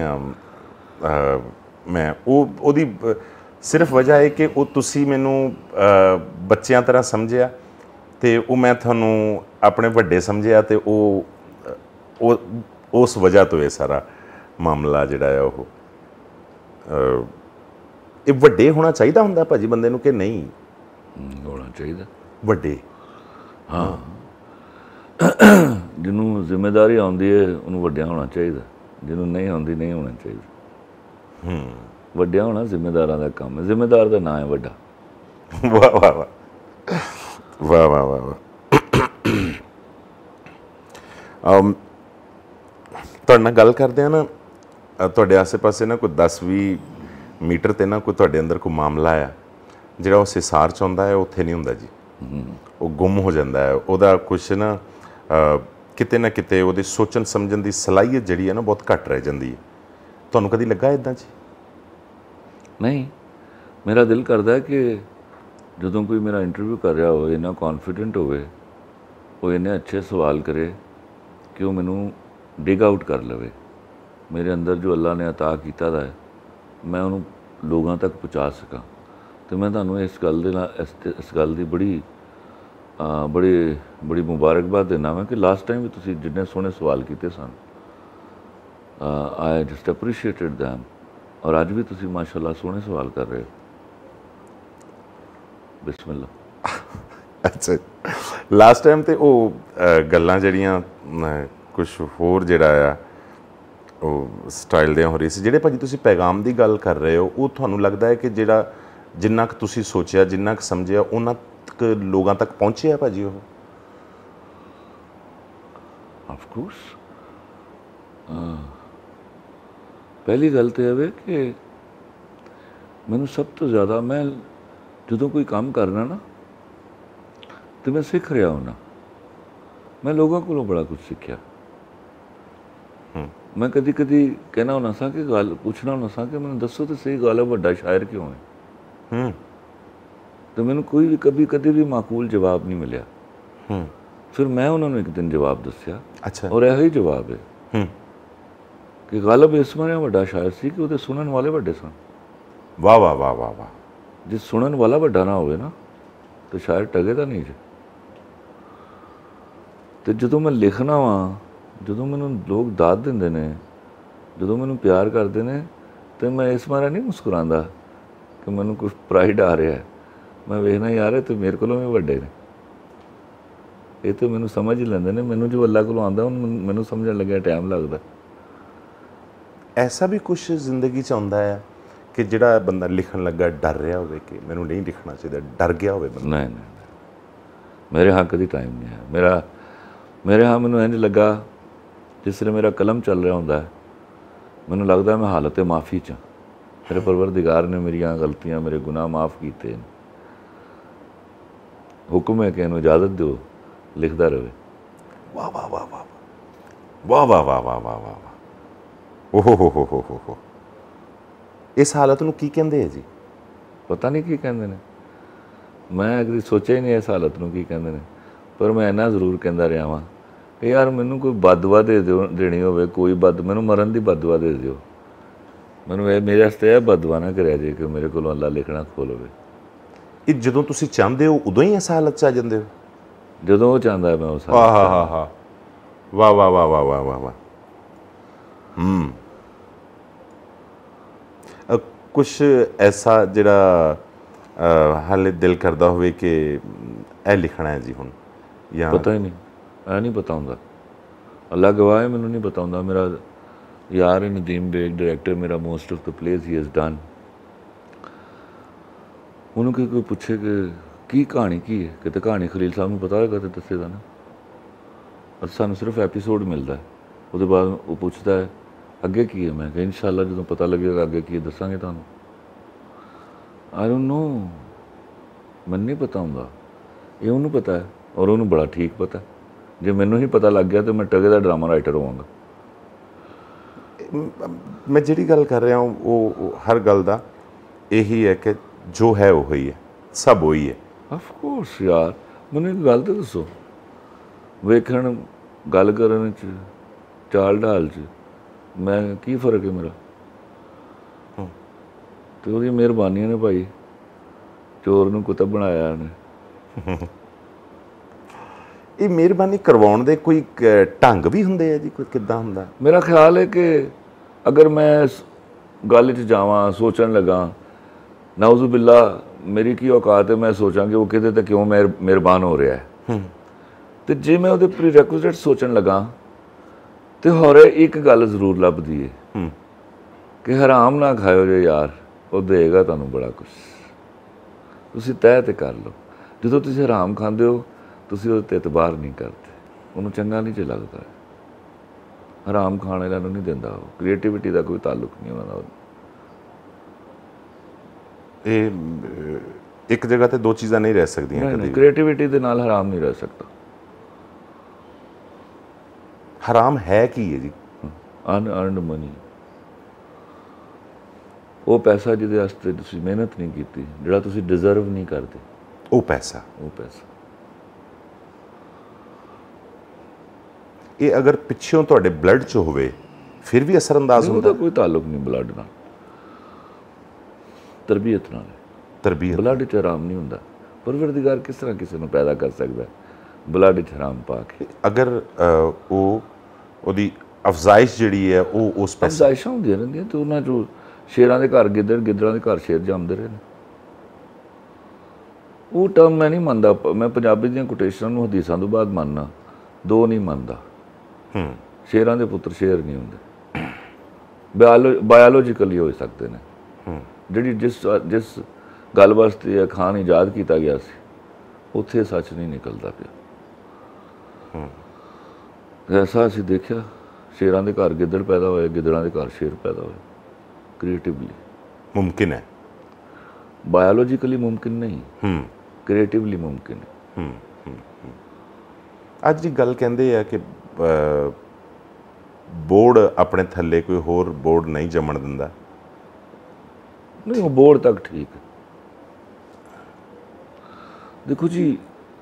ਮੈਂ ਉਹ ਉਹਦੀ ਸਿਰਫ ਵਜ੍ਹਾ ਹੈ ਕਿ ਉਹ ਤੁਸੀਂ ਮੈਨੂੰ ਬੱਚਿਆਂ ਤਰ੍ਹਾਂ ਸਮਝਿਆ ਅਤੇ ਉਹ ਮੈਂ ਤੁਹਾਨੂੰ ਆਪਣੇ ਵੱਡੇ ਸਮਝਿਆ ਅਤੇ ਉਹ ਉਹ ਉਸ ਵਜ੍ਹਾ ਤੋਂ ਇਹ ਸਾਰਾ ਮਾਮਲਾ ਜਿਹੜਾ ਆ ਉਹ ਇਹ ਵੱਡੇ ਹੋਣਾ ਚਾਹੀਦਾ ਹੁੰਦਾ ਭਾਜੀ ਬੰਦੇ ਨੂੰ ਕਿ ਨਹੀਂ ਹੋਣਾ ਚਾਹੀਦਾ? ਵੱਡੇ, ਹਾਂ, ਜਿਹਨੂੰ ਜ਼ਿੰਮੇਵਾਰੀ ਆਉਂਦੀ ਹੈ ਉਹਨੂੰ ਵੱਡਿਆ ਹੋਣਾ ਚਾਹੀਦਾ, ਜਿਹਨੂੰ ਨਹੀਂ ਆਉਂਦੀ ਨਹੀਂ ਹੋਣਾ ਚਾਹੀਦਾ। ਹੂੰ, ਵੱਡਿਆ ਹੋਣਾ ਜ਼ਿੰਮੇਦਾਰਾਂ ਦਾ ਕੰਮ ਹੈ, ਜ਼ਿੰਮੇਦਾਰ ਦਾ ਨਾਂ ਹੈ ਵੱਡਾ। ਵਾਹ ਵਾਹ ਵਾਹ ਵਾਹ ਵਾਹ ਵਾਹ ਵਾਹ। ਤੁਹਾਡੇ ਨਾਲ ਗੱਲ ਕਰਦੇ ਆ ਨਾ, ਤੁਹਾਡੇ ਆਸੇ ਪਾਸੇ ਨਾ ਕੋਈ ਦਸ ਵੀਹ ਮੀਟਰ 'ਤੇ ਨਾ ਕੋਈ ਤੁਹਾਡੇ ਅੰਦਰ ਕੋਈ ਮਾਮਲਾ ਆ ਜਿਹੜਾ ਉਸ ਹਿਸਾਰ 'ਚ ਆਉਂਦਾ ਹੈ, ਉੱਥੇ ਨਹੀਂ ਹੁੰਦਾ ਜੀ, ਉਹ ਗੁੰਮ ਹੋ ਜਾਂਦਾ ਹੈ। ਉਹਦਾ ਕੁਛ ਨਾ ਕਿਤੇ ਨਾ ਕਿਤੇ ਉਹਦੀ ਸੋਚਣ ਸਮਝਣ ਦੀ ਸਲਾਹੀਅਤ ਜਿਹੜੀ ਹੈ ਨਾ ਬਹੁਤ ਘੱਟ ਰਹਿ ਜਾਂਦੀ ਹੈ। ਤੁਹਾਨੂੰ ਕਦੀ ਲੱਗਾ ਇੱਦਾਂ ਜੀ? ਨਹੀਂ, ਮੇਰਾ ਦਿਲ ਕਰਦਾ ਕਿ ਜਦੋਂ ਕੋਈ ਮੇਰਾ ਇੰਟਰਵਿਊ ਕਰ ਰਿਹਾ ਹੋਵੇ, ਇੰਨਾ ਕੌਨਫੀਡੈਂਟ ਹੋਵੇ, ਉਹ ਇੰਨੇ ਅੱਛੇ ਸਵਾਲ ਕਰੇ ਕਿ ਉਹ ਮੈਨੂੰ ਡਿਗ ਆਊਟ ਕਰ ਲਵੇ। ਮੇਰੇ ਅੰਦਰ ਜੋ ਅੱਲਾ ਨੇ ਅਤਾ ਕੀਤਾ ਦਾ ਹੈ ਮੈਂ ਉਹਨੂੰ ਲੋਕਾਂ ਤੱਕ ਪਹੁੰਚਾ ਸਕਾਂ। ਅਤੇ ਮੈਂ ਤੁਹਾਨੂੰ ਇਸ ਗੱਲ ਦੇ ਨਾਲ ਇਸ ਇਸ ਗੱਲ ਦੀ ਬੜੀ ਬੜੀ ਬੜੀ ਮੁਬਾਰਕਬਾਦ ਦਿੰਦਾ ਮੈਂ ਕਿ ਲਾਸਟ ਟਾਈਮ ਵੀ ਤੁਸੀਂ ਜਿੰਨੇ ਸੋਹਣੇ ਸਵਾਲ ਕੀਤੇ ਸਨ, ਆਈ ਜਸਟ ਐਪਰੀਸ਼ੀਏਟਡ ਦੈਮ, ਔਰ ਅੱਜ ਵੀ ਤੁਸੀਂ ਮਾਸ਼ਾਅੱਲਾ ਸੋਹਣੇ ਸਵਾਲ ਕਰ ਰਹੇ ਹੋ। ਬਿਸਮਿਲ੍ਲਾ। ਅੱਛਾ, ਲਾਸਟ ਟਾਈਮ ਤੇ ਉਹ ਗੱਲਾਂ ਜਿਹੜੀਆਂ ਕੁਛ ਹੋਰ ਜਿਹੜਾ ਆ ਉਹ ਸਟਾਈਲ ਦੀਆਂ ਹੋ ਰਹੀ ਸੀ, ਜਿਹੜੇ ਭਾਜੀ ਤੁਸੀਂ ਪੈਗਾਮ ਦੀ ਗੱਲ ਕਰ ਰਹੇ ਹੋ, ਉਹ ਤੁਹਾਨੂੰ ਲੱਗਦਾ ਹੈ ਕਿ ਜਿਹੜਾ ਜਿੰਨਾ ਕੁ ਤੁਸੀਂ ਸੋਚਿਆ, ਜਿੰਨਾ ਕੁ ਸਮਝਿਆ, ਉਹਨਾਂ ਤੱਕ ਲੋਕਾਂ ਤੱਕ ਪਹੁੰਚਿਆ ਭਾਜੀ ਉਹ? Of course. ਪਹਿਲੀ ਗੱਲ ਤਾਂ ਇਹ ਹੈ ਕਿ ਮੈਨੂੰ ਸਭ ਤੋਂ ਜ਼ਿਆਦਾ, ਮੈਂ ਜਦੋਂ ਕੋਈ ਕੰਮ ਕਰਨਾ ਨਾ ਤਾਂ ਮੈਂ ਸਿੱਖ ਰਿਹਾ ਹੁੰਦਾ, ਮੈਂ ਲੋਕਾਂ ਕੋਲੋਂ ਬੜਾ ਕੁਝ ਸਿੱਖਿਆ। ਮੈਂ ਕਦੀ ਕਦੀ ਕਹਿਣਾ ਹੁੰਦਾ ਸਾਂ ਕਿ ਗੱਲ ਪੁੱਛਣਾ ਹੁੰਦਾ ਸਾਂ ਕਿ ਮੈਨੂੰ ਦੱਸੋ ਤਾਂ ਸਹੀ ਗੱਲ ਹੈ, ਵੱਡਾ ਸ਼ਾਇਰ ਕਿਉਂ ਹੈ? ਅਤੇ ਮੈਨੂੰ ਕੋਈ ਵੀ ਕਦੀ ਕਦੇ ਵੀ ਮਾਕੂਲ ਜਵਾਬ ਨਹੀਂ ਮਿਲਿਆ। ਫਿਰ ਮੈਂ ਉਹਨਾਂ ਨੂੰ ਇੱਕ ਦਿਨ ਜਵਾਬ ਦੱਸਿਆ। ਅੱਛਾ। ਔਰ ਇਹੋ ਹੀ ਜਵਾਬ ਹੈ ਕਿ ਗਾਲਬ ਇਸ ਮਾਰਿਆ ਵੱਡਾ ਸ਼ਾਇਰ ਸੀ ਕਿ ਉਹਦੇ ਸੁਣਨ ਵਾਲੇ ਵੱਡੇ ਸਨ। ਵਾਹ ਵਾਹ ਵਾਹ ਵਾਹ ਵਾਹ। ਜੇ ਸੁਣਨ ਵਾਲਾ ਵੱਡਾ ਨਾ ਹੋਵੇ ਨਾ ਤਾਂ ਸ਼ਾਇਰ ਟਗੇ ਤਾਂ ਨਹੀਂ ਜੇ। ਅਤੇ ਜਦੋਂ ਮੈਂ ਲਿਖਣਾ ਵਾਂ, ਜਦੋਂ ਮੈਨੂੰ ਲੋਕ ਦਾਦ ਦਿੰਦੇ ਨੇ, ਜਦੋਂ ਮੈਨੂੰ ਪਿਆਰ ਕਰਦੇ ਨੇ, ਤਾਂ ਮੈਂ ਇਸ ਮਾਰਿਆ ਨਹੀਂ ਮੁਸਕਰਾਉਂਦਾ ਕਿ ਮੈਨੂੰ ਕੁਛ ਪ੍ਰਾਈਡ ਆ ਰਿਹਾ। ਮੈਂ ਵੇਖਣਾ ਯਾਰ ਇਹ ਤਾਂ ਮੇਰੇ ਕੋਲੋਂ ਵੀ ਵੱਡੇ ਨੇ, ਇਹ ਤਾਂ ਮੈਨੂੰ ਸਮਝ ਹੀ ਲੈਂਦੇ ਨੇ। ਮੈਨੂੰ ਜੋ ਅੱਲਾ ਕੋਲੋਂ ਆਉਂਦਾ ਉਹਨੂੰ ਮੈਨੂੰ ਸਮਝਣ ਲੱਗਿਆ ਟਾਈਮ ਲੱਗਦਾ। ਐਸਾ ਵੀ ਕੁਛ ਜ਼ਿੰਦਗੀ 'ਚ ਆਉਂਦਾ ਹੈ ਕਿ ਜਿਹੜਾ ਬੰਦਾ ਲਿਖਣ ਲੱਗਾ ਡਰ ਰਿਹਾ ਹੋਵੇ ਕਿ ਮੈਨੂੰ ਨਹੀਂ ਲਿਖਣਾ ਚਾਹੀਦਾ, ਡਰ ਗਿਆ ਹੋਵੇ ਬੰਦਾ? ਨਹੀਂ ਨਹੀਂ, ਮੇਰੇ ਹਾਂ ਕਦੀ ਟਾਈਮ ਨਹੀਂ ਹੈ। ਮੇਰਾ ਮੇਰੇ ਹਾਂ ਮੈਨੂੰ ਇੰਝ ਲੱਗਾ ਜਿਸ ਤਰ੍ਹਾਂ ਮੇਰਾ ਕਲਮ ਚੱਲ ਰਿਹਾ ਹੁੰਦਾ ਹੈ, ਮੈਨੂੰ ਲੱਗਦਾ ਮੈਂ ਹਾਲਤ ਮਾਫੀ 'ਚ, ਮੇਰੇ ਪਰਵਰਦਿਗਾਰ ਨੇ ਮੇਰੀਆਂ ਗਲਤੀਆਂ, ਮੇਰੇ ਗੁਨਾਹ ਮਾਫ ਕੀਤੇ ਨੇ। ਹੁਕਮ ਹੈ ਕਿ ਇਹਨੂੰ ਇਜਾਜ਼ਤ ਦਿਓ ਲਿਖਦਾ ਰਹੇ। ਵਾਹ ਵਾਹ ਵਾਹ ਵਾਹ ਵਾਹ ਵਾਹ ਵਾਹ ਵਾਹ ਵਾਹ ਵਾਹ। ਓਹੋ ਹੋ ਹੋ ਹੋ ਹੋ ਹੋ। ਇਸ ਹਾਲਤ ਨੂੰ ਕੀ ਕਹਿੰਦੇ ਹੈ ਜੀ? ਪਤਾ ਨਹੀਂ ਕੀ ਕਹਿੰਦੇ ਨੇ, ਮੈਂ ਕਦੀ ਸੋਚਿਆ ਹੀ ਨਹੀਂ ਇਸ ਹਾਲਤ ਨੂੰ ਕੀ ਕਹਿੰਦੇ ਨੇ। ਪਰ ਮੈਂ ਇੰਨਾ ਜ਼ਰੂਰ ਕਹਿੰਦਾ ਰਿਹਾ ਵਾਂ ਕਿ ਯਾਰ ਮੈਨੂੰ ਕੋਈ ਬਦਦੁਆ ਦੇ ਦਿਓ, ਦੇਣੀ ਹੋਵੇ ਕੋਈ ਬਦ, ਮੈਨੂੰ ਮਰਨ ਦੀ ਬਦਦੁਆ ਦੇ ਦਿਓ। ਮੈਨੂੰ ਇਹ ਮੇਰੇ ਵਾਸਤੇ ਇਹ ਬਦਦੁਆ ਨਾ ਕਰਿਆ ਜੇ ਕਿ ਮੇਰੇ ਕੋਲੋਂ ਅੱਲਾ ਲਿਖਣਾ ਖੋਲ੍ਹ ਹੋਵੇ। ਇਹ ਜਦੋਂ ਤੁਸੀਂ ਚਾਹੁੰਦੇ ਹੋ ਉਦੋਂ ਹੀ ਇਸ ਹਾਲਤ 'ਚ ਆ ਜਾਂਦੇ ਹੋ? ਜਦੋਂ ਉਹ ਚਾਹੁੰਦਾ ਮੈਂ ਉਸ ਹਾਲਤ 'ਚ। ਹਾਂ ਹਾਂ ਹਾਂ, ਵਾਹ ਵਾਹ ਵਾਹ ਵਾਹ ਵਾਹ ਵਾਹ ਵਾਹ। ਹੂੰ, ਕੁਛ ਐਸਾ ਜਿਹੜਾ ਹਾਲੇ ਦਿਲ ਕਰਦਾ ਹੋਵੇ ਕਿ ਇਹ ਲਿਖਣਾ ਹੈ ਜੀ ਹੁਣ, ਜਾਂ ਪਤਾ ਹੀ ਨਹੀਂ ਐ ਨਹੀਂ ਪਤਾ ਹੁੰਦਾ। ਅੱਲਾ ਗਵਾਹ ਹੈ, ਮੈਨੂੰ ਨਹੀਂ ਪਤਾ ਹੁੰਦਾ। ਮੇਰਾ ਯਾਰ ਹੈ ਨਦੀਮ ਬੇਗ, ਡਾਇਰੈਕਟਰ ਮੇਰਾ, most of the plays he has done. ਉਹਨੂੰ ਕਿ ਕੋਈ ਪੁੱਛੇ ਕਿ ਕੀ ਕਹਾਣੀ ਕੀ ਹੈ, ਕਿਤੇ ਕਹਾਣੀ ਖਲੀਲ ਸਾਹਿਬ ਨੂੰ ਪਤਾ ਹੋਏਗਾ ਤਾਂ ਦੱਸੇਗਾ ਨਾ। ਪਰ ਸਾਨੂੰ ਸਿਰਫ ਐਪੀਸੋਡ ਮਿਲਦਾ, ਉਹਦੇ ਬਾਅਦ ਉਹ ਪੁੱਛਦਾ ਹੈ ਅੱਗੇ ਕੀ ਹੈ। ਮੈਂ ਕਿਹਾ ਇਨਸ਼ਾਅੱਲਾ ਜਦੋਂ ਪਤਾ ਲੱਗੇਗਾ ਅੱਗੇ ਕੀ ਹੈ ਦੱਸਾਂਗੇ ਤੁਹਾਨੂੰ। ਆਈ ਡੋਂਟ ਨੋ, ਮੈਨੂੰ ਨਹੀਂ ਪਤਾ ਹੁੰਦਾ, ਇਹ ਉਹਨੂੰ ਪਤਾ ਹੈ ਔਰ ਉਹਨੂੰ ਬੜਾ ਠੀਕ ਪਤਾ। ਜੇ ਮੈਨੂੰ ਹੀ ਪਤਾ ਲੱਗ ਗਿਆ ਤਾਂ ਮੈਂ ਟਗੇ ਦਾ ਡਰਾਮਾ ਰਾਈਟਰ ਹੋਵਾਂਗਾ। ਮੈਂ ਜਿਹੜੀ ਗੱਲ ਕਰ ਰਿਹਾ ਉਹ ਹਰ ਗੱਲ ਦਾ ਇਹੀ ਹੈ ਕਿ ਜੋ ਹੈ ਉਹ ਹੀ ਹੈ, ਸਭ ਉਹੀ ਹੈ। ਆਫ ਕੋਰਸ ਯਾਰ, ਮੈਨੂੰ ਇੱਕ ਗੱਲ ਤਾਂ ਦੱਸੋ, ਵੇਖਣ ਗੱਲ ਕਰਨ 'ਚ ਚਾਲ ਢਾਲ 'ਚ ਮੈਂ ਕੀ ਫਰਕ ਹੈ ਮੇਰਾ? ਤੇ ਉਹਦੀ ਮਿਹਰਬਾਨੀਆਂ ਨੇ ਭਾਈ, ਚੋਰ ਨੂੰ ਕੁਤਬ ਬਣਾਇਆ ਉਹਨੇ। ਇਹ ਮਿਹਰਬਾਨੀ ਕਰਵਾਉਣ ਦੇ ਕੋਈ ਢੰਗ ਵੀ ਹੁੰਦੇ ਆ ਜੀ? ਕੋਈ ਕਿੱਦਾਂ ਹੁੰਦਾ? ਮੇਰਾ ਖਿਆਲ ਹੈ ਕਿ ਅਗਰ ਮੈਂ ਇਸ ਗੱਲ 'ਚ ਜਾਵਾਂ, ਸੋਚਣ ਲੱਗਾ, ਨਾਉਜ਼ੁ ਬਿੱਲਾ ਮੇਰੀ ਕੀ ਔਕਾਤ ਹੈ ਮੈਂ ਸੋਚਾਂ ਕਿ ਉਹ ਕਿਤੇ ਤੇ ਕਿਉਂ ਮਿਹਰ ਮਿਹਰਬਾਨ ਹੋ ਰਿਹਾ ਹੈ। ਤੇ ਜੇ ਮੈਂ ਉਹਦੇ ਪ੍ਰੀਰੈਕੁਜ਼ਿਟ ਸੋਚਣ ਲੱਗਾ ਤੇ ਹੋਰ ਇੱਕ ਗੱਲ ਜ਼ਰੂਰ ਲੱਭਦੀ ਹੈ ਕਿ ਹਰਾਮ ਨਾ ਖਾਇਓ ਜੇ ਯਾਰ, ਉਹ ਦੇਗਾ ਤੁਹਾਨੂੰ ਬੜਾ ਕੁਛ। ਤੁਸੀਂ ਤੈਅ ਤੇ ਕਰ ਲਓ। ਜਦੋਂ ਤੁਸੀਂ ਹਰਾਮ ਖਾਂਦੇ ਹੋ ਤੁਸੀਂ ਉਹਦੇ 'ਤੇ ਇਤਬਾਰ ਨਹੀਂ ਕਰਦੇ, ਉਹਨੂੰ ਚੰਗਾ ਨਹੀਂ ਜੇ ਲੱਗਦਾ। ਹਰਾਮ ਖਾਣ ਵਾਲਿਆਂ ਨੂੰ ਨਹੀਂ ਦਿੰਦਾ ਉਹ। ਕ੍ਰੀਏਟੀਵਿਟੀ ਦਾ ਕੋਈ ਤਾਲੁਕ ਨਹੀਂ ਉਹਨਾਂ ਦਾ। ਇਹ ਇੱਕ ਜਗ੍ਹਾ ਤੇ ਦੋ ਚੀਜ਼ਾਂ ਨਹੀਂ ਰਹਿ ਸਕਦੀਆਂ ਕਦੇ। ਕ੍ਰੀਏਟੀਵਿਟੀ ਦੇ ਨਾਲ ਹਰਾਮ ਨਹੀਂ ਰਹਿ ਸਕਦਾ। ਹਰਾਮ ਹੈ ਕੀ ਹੈ ਜੀ? ਅਨਅਰਨਡ ਮਨੀ, ਉਹ ਪੈਸਾ ਜਿਹਦੇ ਵਾਸਤੇ ਤੁਸੀਂ ਮਿਹਨਤ ਨਹੀਂ ਕੀਤੀ, ਜਿਹੜਾ ਤੁਸੀਂ ਡਿਜ਼ਰਵ ਨਹੀਂ ਕਰਦੇ, ਉਹ ਪੈਸਾ। ਉਹ ਪੈਸਾ ਇਹ ਅਗਰ ਪਿੱਛੋਂ ਤੁਹਾਡੇ ਬਲੱਡ 'ਚ ਹੋਵੇ ਫਿਰ ਵੀ ਅਸਰ ਅੰਦਾਜ਼ ਹੁੰਦਾ? ਉਹਦਾ ਕੋਈ ਤਾਲੁਕ ਨਹੀਂ ਬਲੱਡ ਨਾਲ, ਤਰਬੀਅਤ ਨਾਲ। ਤਰਬੀਅਤ ਬਲੱਡ 'ਚ ਹਰਾਮ ਨਹੀਂ ਹੁੰਦਾ। ਪਰਵਰਦੀਗਾਰ ਕਿਸ ਤਰ੍ਹਾਂ ਕਿਸੇ ਨੂੰ ਪੈਦਾ ਕਰ ਸਕਦਾ ਬਲੱਡ 'ਚ ਹਰਾਮ ਪਾ ਕੇ? ਅਗਰ ਉਹ ਉਹਦੀ ਅਫਜ਼ਾਇਸ਼ ਜਿਹੜੀ ਹੈ ਉਹ ਉਸ ਪੈਸੇ, ਅਫਜ਼ਾਇਸ਼ਾਂ ਹੁੰਦੀਆਂ ਰਹਿੰਦੀਆਂ ਤੇ ਉਹਨਾਂ 'ਚੋਂ ਸ਼ੇਰਾਂ ਦੇ ਘਰ ਗਿੱਦੜ, ਗਿੱਦੜਾਂ ਦੇ ਘਰ ਸ਼ੇਰ ਜੰਮਦੇ ਰਹੇ ਨੇ। ਉਹ ਟਰਮ ਮੈਂ ਨਹੀਂ ਮੰਨਦਾ। ਮੈਂ ਪੰਜਾਬੀ ਦੀਆਂ ਕੋਟੇਸ਼ਨਾਂ ਨੂੰ ਹਦੀਸਾਂ ਤੋਂ ਬਾਅਦ ਮੰਨਣਾ, ਦੋ ਨਹੀਂ ਮੰਨਦਾ। ਸ਼ੇਰਾਂ ਦੇ ਪੁੱਤਰ ਸ਼ੇਰ ਨਹੀਂ ਹੁੰਦੇ, ਬਾਇਓਲੋ ਬਾਇਓਲੋਜੀਕਲੀ ਹੋ ਸਕਦੇ ਨੇ। ਜਿਹੜੀ ਜਿਸ ਜਿਸ ਗੱਲ ਵਾਸਤੇ ਇਹ ਖਾਨ ਇਜਾਦ ਕੀਤਾ ਗਿਆ ਸੀ ਉੱਥੇ ਸੱਚ ਨਹੀਂ ਨਿਕਲਦਾ ਪਿਆ। ਐਸਾ ਅਸੀਂ ਦੇਖਿਆ, ਸ਼ੇਰਾਂ ਦੇ ਘਰ ਗਿੱਦੜ ਪੈਦਾ ਹੋਏ, ਗਿੱਦੜਾਂ ਦੇ ਘਰ ਸ਼ੇਰ ਪੈਦਾ ਹੋਏ। ਕ੍ਰੀਏਟਿਵਲੀ ਮੁਮਕਿਨ ਹੈ, ਬਾਇਓਲੋਜੀਕਲੀ ਮੁਮਕਿਨ ਨਹੀਂ, ਕ੍ਰੀਏਟਿਵਲੀ ਮੁਮਕਿਨ ਹੈ। ਅੱਜ ਦੀ ਗੱਲ ਕਹਿੰਦੇ ਆ ਕਿ ਬੋਰਡ ਆਪਣੇ ਥੱਲੇ ਕੋਈ ਹੋਰ ਬੋਰਡ ਨਹੀਂ ਜੰਮਣ ਦਿੰਦਾ। ਨਹੀਂ, ਉਹ ਬੋਰਡ ਤੱਕ ਠੀਕ ਹੈ। ਦੇਖੋ ਜੀ,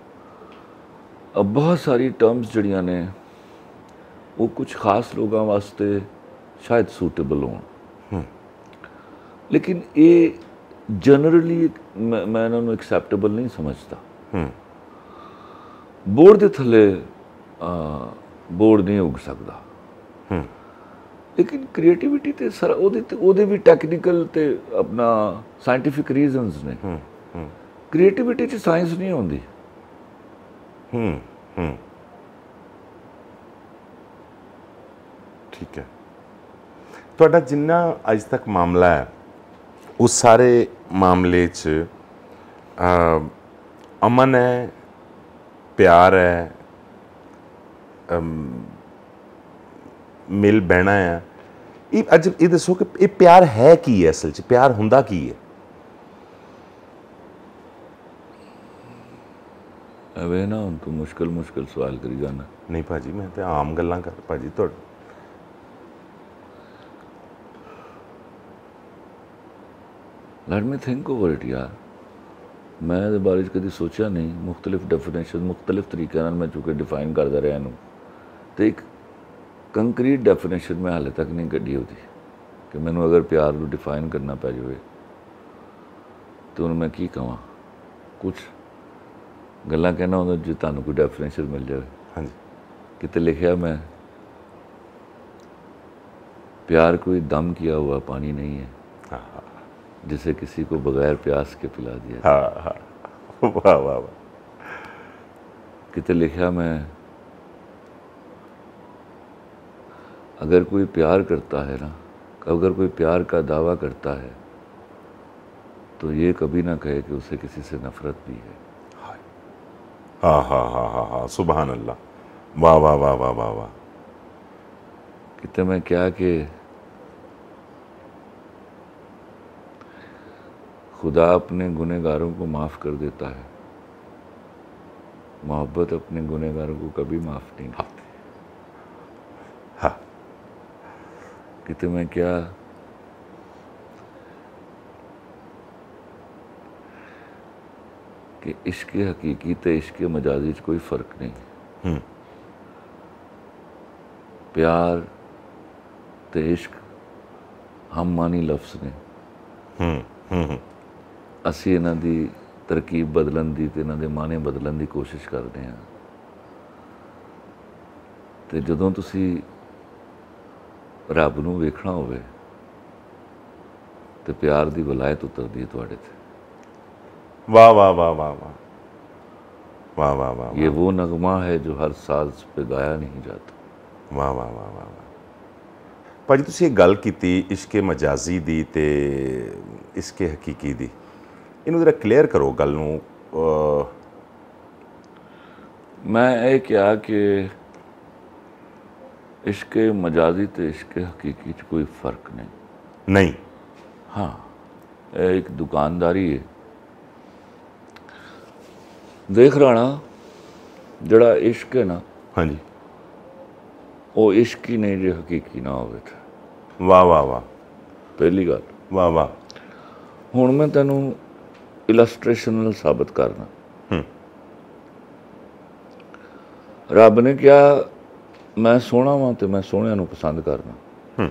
ਬਹੁਤ ਸਾਰੀ ਟਰਮਸ ਜਿਹੜੀਆਂ ਨੇ ਉਹ ਕੁਝ ਖਾਸ ਲੋਕਾਂ ਵਾਸਤੇ ਸ਼ਾਇਦ ਸੂਟੇਬਲ ਹੋਣ, ਲੇਕਿਨ ਇਹ ਜਨਰਲੀ ਮੈਂ ਇਹਨਾਂ ਨੂੰ ਐਕਸੈਪਟੇਬਲ ਨਹੀਂ ਸਮਝਦਾ। ਬੋਰਡ ਦੇ ਥੱਲੇ ਬੋਰਡ ਨਹੀਂ ਉੱਗ ਸਕਦਾ, ਲੇਕਿਨ ਕ੍ਰੀਏਟੀਵਿਟੀ ਤੇ ਸਰ ਉਹਦੇ ਤੇ ਉਹਦੇ ਵੀ ਟੈਕਨੀਕਲ ਤੇ ਆਪਣਾ ਸਾਇੰਟੀਫਿਕ ਰੀਜ਼ਨਸ ਨੇ। ਕ੍ਰੀਏਟੀਵਿਟੀ 'ਚ ਸਾਇੰਸ ਨਹੀਂ ਆਉਂਦੀ। ਠੀਕ ਹੈ। ਤੁਹਾਡਾ ਜਿੰਨਾ ਅੱਜ ਤੱਕ ਮਾਮਲਾ ਹੈ ਉਸ ਸਾਰੇ ਮਾਮਲੇ 'ਚ ਅਮਨ ਹੈ, ਪਿਆਰ ਹੈ, ਮਿਲ ਬਹਿਣਾ ਹੈ। ਇਹ ਅੱਜ ਇਹ ਦੱਸੋ ਕਿ ਇਹ ਪਿਆਰ ਹੈ ਕੀ ਹੈ? ਅਸਲ 'ਚ ਪਿਆਰ ਹੁੰਦਾ ਕੀ ਹੈ? ਐਵੇਂ ਨਾ ਹੁਣ ਤੂੰ ਮੁਸ਼ਕਿਲ ਮੁਸ਼ਕਿਲ ਸਵਾਲ ਕਰੀ ਜਾਣਾ। ਨਹੀਂ ਭਾਜੀ, ਮੈਂ ਤਾਂ ਆਮ ਗੱਲਾਂ ਕਰ ਭਾਜੀ ਤੁਹਾਡੇ। Let me think over it ਯਾਰ। ਮੈਂ ਇਹਦੇ ਬਾਰੇ 'ਚ ਕਦੀ ਸੋਚਿਆ ਨਹੀਂ। ਮੁਖਤਲਿਫ ਡੈਫੀਨੇਸ਼ਨ, ਮੁਖਤਲਿਫ ਤਰੀਕਿਆਂ ਨਾਲ ਮੈਂ ਚੁੱਕੇ ਡਿਫਾਈਨ ਕਰਦਾ ਰਿਹਾ ਇਹਨੂੰ, ਅਤੇ ਇੱਕ ਕੰਕਰੀਟ ਡੈਫੀਨੇਸ਼ਨ ਮੈਂ ਹਾਲੇ ਤੱਕ ਨਹੀਂ ਕੱਢੀ ਉਹਦੀ ਕਿ ਮੈਨੂੰ ਅਗਰ ਪਿਆਰ ਨੂੰ ਡਿਫਾਈਨ ਕਰਨਾ ਪੈ ਜਾਵੇ ਤਾਂ ਉਹਨੂੰ ਮੈਂ ਕੀ ਕਹਾਂ। ਕੁਛ ਗੱਲਾਂ ਕਹਿਣਾ ਹੁੰਦਾ ਜੇ ਤੁਹਾਨੂੰ ਕੋਈ ਡੈਫੀਨੇਸ਼ਨ ਮਿਲ ਜਾਵੇ। ਹਾਂਜੀ, ਕਿਤੇ ਲਿਖਿਆ ਮੈਂ, प्यार कोई दम किया हुआ पानी नहीं है जिसे किसी को बगैर प्यास के पिला दिया। हाँ हाँ, वाह वाह वाह। किते लिखा मैं, अगर कोई प्यार करता है ना, अगर कोई प्यार का दावा करता है तो ये कभी ना कहे कि उसे किसी से नफरत भी है। हाँ हाँ हाँ हाँ हाँ, सुबहान अल्लाह, वाह वाह वाह वाह वाह वाह। कितने मैं क्या कि खुदा अपने गुनहगारों को माफ़ कर देता है, मोहब्बत अपने गुनहगारों को कभी माफ़ नहीं करती। हाँ, कितने मैं क्या कि इश्क हकीकी ते इश्क मजाजी च कोई फ़र्क नहीं। हम्म, प्यार ते इश्क हम मानी लफ्ज़ ने, हम्म, हम्म, असी इन्हां दी तरकीब बदलन दी ते इन्हां दे माने बदलन दी कोशिश करते हैं। ते जदों तुसी रब नूं वेखना होवे ते प्यार दी वलायत उतरदी है तुहाडे ते। वाह वाह वाह वाह वाह वाह वाह वाह ये वो नगमा है जो हर साज पे गाया नहीं जाता। वाह वाह वाह वाह वाह। ਭਾਜੀ ਤੁਸੀਂ ਇਹ ਗੱਲ ਕੀਤੀ ਇਸ਼ਕੇ ਮਜਾਜ਼ੀ ਦੀ ਤੇ ਇਸ਼ਕੇ ਹਕੀਕੀ ਦੀ, ਇਹਨੂੰ ਜ਼ਰਾ ਕਲੀਅਰ ਕਰੋ ਗੱਲ ਨੂੰ। ਅਹ, मैं ये क्या कि इश्क मजाजी तो इश्क हकीकी च कोई फ़र्क नहीं। नहीं, हाँ, ये एक दुकानदारी है। देख राणा जड़ा इश्क है ना, हाँ जी, वो इश्क ही नहीं जो हकीकी ना होवे ते। वाह वाह वाह पहली गल वाह वाह। हुण मैं तैनूं इलस्ट्रेशन नाल साबित करना। हम्म, रब ने क्या मैं सोहना वां ते मैं सोहणिਆਂ ਨੂੰ पसंद करना। हम्म,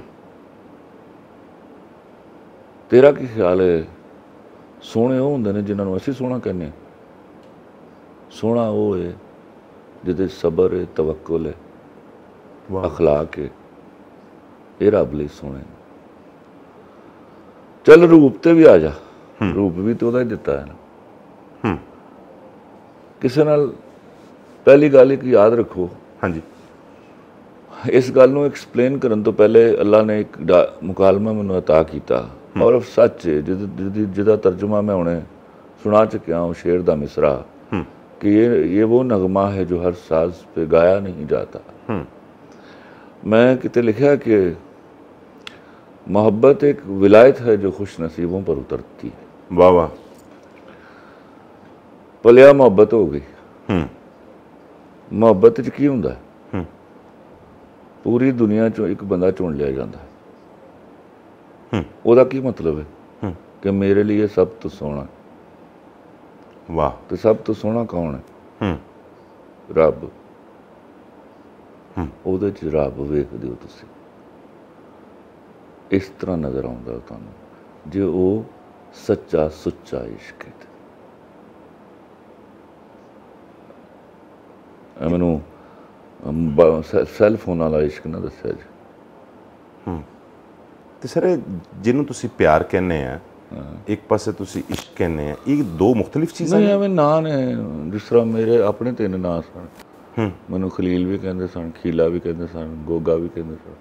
तेरा की ख्याल है सोहणे ਉਹ ਹੁੰਦੇ ਨੇ ਜਿਨ੍ਹਾਂ ਨੂੰ ਅਸੀਂ ਸੋਹਣਾ ਕਹਿੰਦੇ ਹਾਂ? सोहना वो है जिहदे सबर है, तवक्कुल है, वाह अखलाक है, ये रब लई सोहणे ने। चल रूप ते भी आ जा, रूप भी तो ਉਹਦਾ ਹੀ ਦਿੱਤਾ है ना। हम्म, ਕਿਸੇ ਨਾਲ ਪਹਿਲੀ ਗੱਲ ਇੱਕ ਯਾਦ ਰੱਖੋ, हाँ जी, इस गल ਨੂੰ एक्सप्लेन ਕਰਨ ਤੋਂ ਪਹਿਲੇ ਅੱਲਾ ਨੇ ਇੱਕ ਮੁਕਾਲਮਾ ਮੈਨੂੰ ਅਤਾ ਕੀਤਾ ਔਰ ਸੱਚ ਹੈ ਜਿਹਦੀ ਜਿਹਦਾ ਤਰਜਮਾ ਮੈਂ ਹੁਣੇ ਸੁਣਾ ਚੁੱਕਿਆ ਹਾਂ, ਸ਼ੇਰ ਦਾ ਮਿਸਰਾ हम्म, कि ये ये वो नगमा है जो हर साज पे गाया नहीं जाता। हम्म, मैं किते लिखा कि मोहब्बत एक विलायत है जो खुश नसीबों पर उतरती है। वाह वाह। भलिया मोहब्बत हो गई। हम्म, मोहब्बत च की हुंदा है? हम्म, पूरी दुनिया चों एक बंदा चुन लिया जाता है। हम्म, ਉਹਦਾ ਕੀ मतलब है हम्म, कि मेरे लिए सब तो सोहना। वाह। तो सब तो सोहना कौन है? हम्म, रब। हम्म, ਉਹਦੇ ਚ ਰੱਬ ਵੇਖਦੇ ਹੋ ਤੁਸੀਂ, ਇਸ ਤਰ੍ਹਾਂ ਨਜ਼ਰ ਆਉਂਦਾ ਤੁਹਾਨੂੰ ਜੇ ਉਹ ਸੱਚਾ ਸੁੱਚਾ ਇਸ਼ਕ ਹੈ। ਇਹ ਮੈਨੂੰ ਸੈੱਲ ਫੋਨ ਵਾਲਾ ਇਸ਼ਕ ਨਾ ਦੱਸਿਆ ਜੀ। ਤੇ ਸਰ ਜਿਹਨੂੰ ਤੁਸੀਂ ਪਿਆਰ ਕਹਿੰਦੇ ਆ, ਇੱਕ ਪਾਸੇ ਤੁਸੀਂ ਇਸ਼ਕ ਕਹਿੰਦੇ ਆ, ਇਹ ਦੋ ਮੁxtਲਿਫ ਚੀਜ਼ਾਂ ਨਹੀਂ ਨੇ? ਐਵੇਂ ਨਾਂ ਨੇ, ਜਿਸ ਤਰ੍ਹਾਂ ਮੇਰੇ ਆਪਣੇ ਤਿੰਨ ਨਾਂ ਸਨ। ਹੂੰ, ਮੈਨੂੰ ਖਲੀਲ ਵੀ ਕਹਿੰਦੇ ਸਨ, ਖੀਲਾ ਵੀ ਕਹਿੰਦੇ ਸਨ, ਗੋਗਾ ਵੀ ਕਹਿੰਦੇ ਸਨ,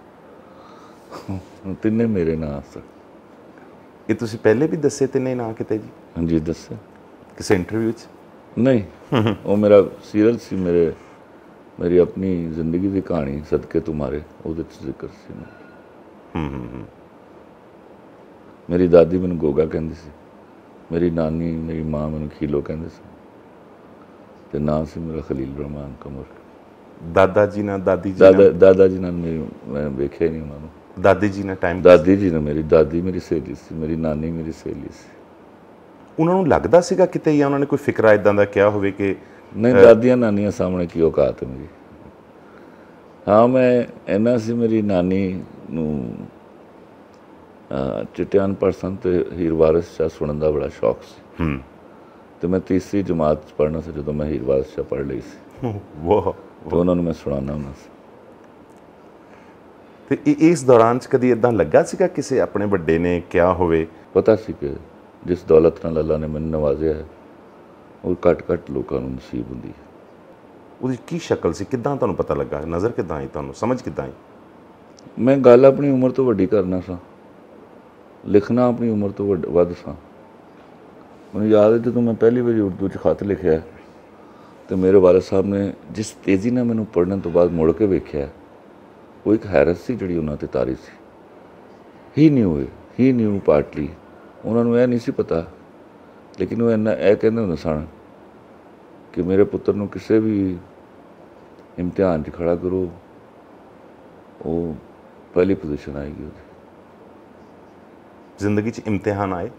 ਤਿੰਨੇ ਮੇਰੇ ਨਾਂ ਸਨ। ਇਹ ਤੁਸੀਂ ਪਹਿਲੇ ਵੀ ਦੱਸੇ ਤੇ ਨਹੀਂ ਨਾ ਕਿਤੇ ਜੀ ਹਾਂਜੀ ਦੱਸਿਆ ਕਿਸੇ ਇੰਟਰਵਿਊ 'ਚ? ਨਹੀਂ, ਉਹ ਮੇਰਾ ਸੀਰੀਅਲ ਸੀ, ਮੇਰੇ ਮੇਰੀ ਆਪਣੀ ਜ਼ਿੰਦਗੀ ਦੀ ਕਹਾਣੀ ਸਦਕੇ ਤੁਮਾਰੇ, ਉਹਦੇ 'ਚ ਜ਼ਿਕਰ ਸੀ। ਹੂੰ ਹੂੰ ਹੂੰ। ਮੇਰੀ ਦਾਦੀ ਮੈਨੂੰ ਗੋਗਾ ਕਹਿੰਦੀ ਸੀ, ਮੇਰੀ ਨਾਨੀ ਮੇਰੀ ਮਾਂ ਮੈਨੂੰ ਖੀਲੋ ਕਹਿੰਦੇ ਸੀ, ਤੇ ਨਾਂ ਸੀ ਮੇਰਾ ਖਲੀਲ ਰਹਿਮਾਨ ਕਮਰ। ਦਾਦਾ ਜੀ ਨਾਲ ਦਾਦੀ ਜੀ ਦਾਦਾ ਨਾਲ ਦਾਦਾ ਜੀ ਨਾਲ ਮੇਰੀ ਮੈਂ ਵੇਖਿਆ ਨਹੀਂ ਉਹਨਾਂ ਨੂੰ। ਦਾਦੀ ਜੀ ਨਾਲ ਟਾਈਮ ਦਾਦੀ ਜੀ ਨਾਲ ਮੇਰੀ ਦਾਦੀ ਮੇਰੀ ਸਹੇਲੀ ਸੀ, ਮੇਰੀ ਨਾਨੀ ਮੇਰੀ ਸਹੇਲੀ ਸੀ। ਉਹਨਾਂ ਨੂੰ ਲੱਗਦਾ ਸੀਗਾ ਕਿਤੇ ਜਾਂ ਉਹਨਾਂ ਨੇ ਕੋਈ ਫਿਕਰਾ ਇਦਾਂ ਦਾ ਕਿਹਾ ਹੋਵੇ ਕਿ ਨਹੀਂ, ਦਾਦੀਆਂ ਨਾਨੀਆਂ ਸਾਹਮਣੇ ਕੀ ਔਕਾਤ ਹੈ ਮੇਰੀ। ਹਾਂ, ਮੈਂ ਇੰਨਾ ਸੀ, ਮੇਰੀ ਨਾਨੀ ਨੂੰ ਚਿੱਟੇ ਅਨਪੜ੍ਹ ਸਨ ਤੇ ਹੀਰ ਵਾਰਿਸ ਸ਼ਾਹ ਸੁਣਨ ਦਾ ਬੜਾ ਸ਼ੌਕ ਸੀ। ਹੂੰ, ਤੇ ਮੈਂ ਤੀਸਰੀ ਜਮਾਤ 'ਚ ਪੜ੍ਹਨਾ ਸੀ ਜਦੋਂ ਮੈਂ ਹੀਰ ਵਾਰਿਸ ਸ਼ਾਹ ਪੜ੍ਹ ਲਈ ਸੀ, ਵਾਹ। ਤੇ ਉਹਨਾਂ ਨੂੰ ਮੈਂ ਸੁਣਾਉਂਦਾ ਹੁੰਦਾ ਸੀ। ਤੇ ਇਹ ਇਸ ਦੌਰਾਨ 'ਚ ਕਦੀ ਇਦਾਂ ਲੱਗਾ ਸੀਗਾ ਕਿਸੇ ਆਪਣੇ ਵੱਡੇ ਨੇ ਕਿਹਾ ਹੋਵੇ? ਪਤਾ ਸੀ ਕਿ ਜਿਸ ਦੌਲਤ ਨਾਲ ਅੱਲਾ ਨੇ ਮੈਨੂੰ ਨਵਾਜ਼ਿਆ ਹੈ ਉਹ ਘੱਟ ਘੱਟ ਲੋਕਾਂ ਨੂੰ ਨਸੀਬ ਹੁੰਦੀ ਹੈ। ਉਹਦੀ ਕੀ ਸ਼ਕਲ ਸੀ, ਕਿੱਦਾਂ ਤੁਹਾਨੂੰ ਪਤਾ ਲੱਗਾ, ਨਜ਼ਰ ਕਿੱਦਾਂ ਆਈ ਤੁਹਾਨੂੰ, ਸਮਝ ਕਿੱਦਾਂ ਆਈ? मैं गल अपनी उम्र तो वड्डी करना सा, लिखना अपनी उम्र तो वड वध सा। मैं याद है जो मैं पहली बार उर्दू च खत लिखिया तो मेरे वालिद साहब ने जिस तेज़ी ने मैनू पढ़ने तो बाद मुड़ के वेख्या, वो एक हैरत सी जिहड़ी उन्हां ते तारी सी। He knew he knew partly, उन्होंने यह नहीं सी पता, लेकिन वो इन्ना यह कहते होंदे सन कि मेरे पुत्र नूं किसी भी इम्तिहान च खड़ा करो, वो पहली पोजीशन आएगी। जिंदगी च इम्तिहान आए?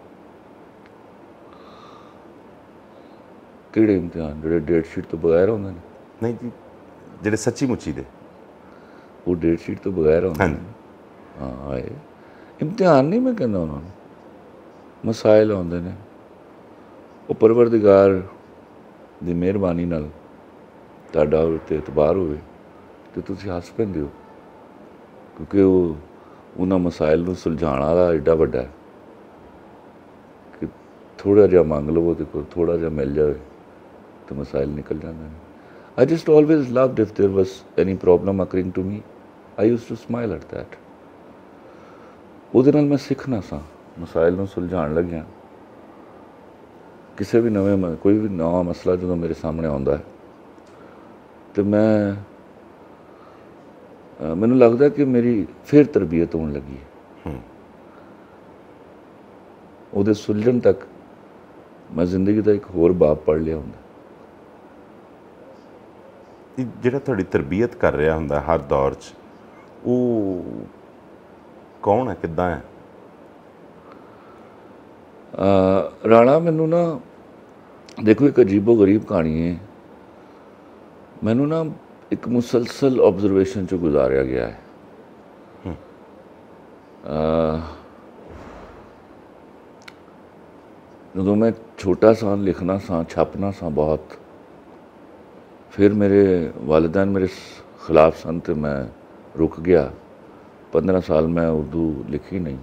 किहड़े इम्तिहान? जिहड़े डेट शीट तो बगैर होंदे ने? नहीं जी, जिहड़े सच्ची मुच्ची दे वो डेट शीट तो बगैर होंदे ने। हाँ आए। इम्तिहान नहीं मैं कहना, उन्होंने मसाइल आउंदे ने, वो परवरदिगार दी मेहरबानी नाल तुहाडा उत्ते एतबार होवे ते तुसीं हस पैंदे हो, क्योंकि वो उन्हां मसाइल नूं सुलझाउण वाला एडा वड्डा है कि थोड़ा जिहा मंग लवो ते थोड़ा जिहा मिल जाए तो मसाइल निकल जाते हैं। I just always loved if there was any problem occurring to me, I used to smile at that. ਉਹਦੇ ਨਾਲ मैं सीखना सा, मसाइल ਨੂੰ सुलझाउण लग्या। किसी भी नवे कोई भी नवा मसला जो मेरे सामने आता है तो मैं मैनू लगता कि मेरी फिर तरबियत होने लगी है। ਉਹਦੇ सुलझन तक मैं जिंदगी का एक होर बाप पढ़ लिया होंदा। ਜਿਹੜਾ ਤੁਹਾਡੀ ਤਰਬੀਅਤ ਕਰ ਰਿਹਾ ਹੁੰਦਾ ਹਰ ਦੌਰ 'ਚ, ਉਹ ਕੌਣ ਹੈ, ਕਿੱਦਾਂ ਹੈ? राणा मैनू ना देखो एक अजीबो गरीब कहानी है। मैनू ना एक मुसलसल ऑब्जरवेशन चो गुजारिया गया है। जो मैं छोटा सा लिखना सा, छापना सा बहुत, फिर मेरे वालिदैन मेरे खिलाफ सन तो मैं रुक गया। पंद्रह साल मैं उर्दू लिखी नहीं,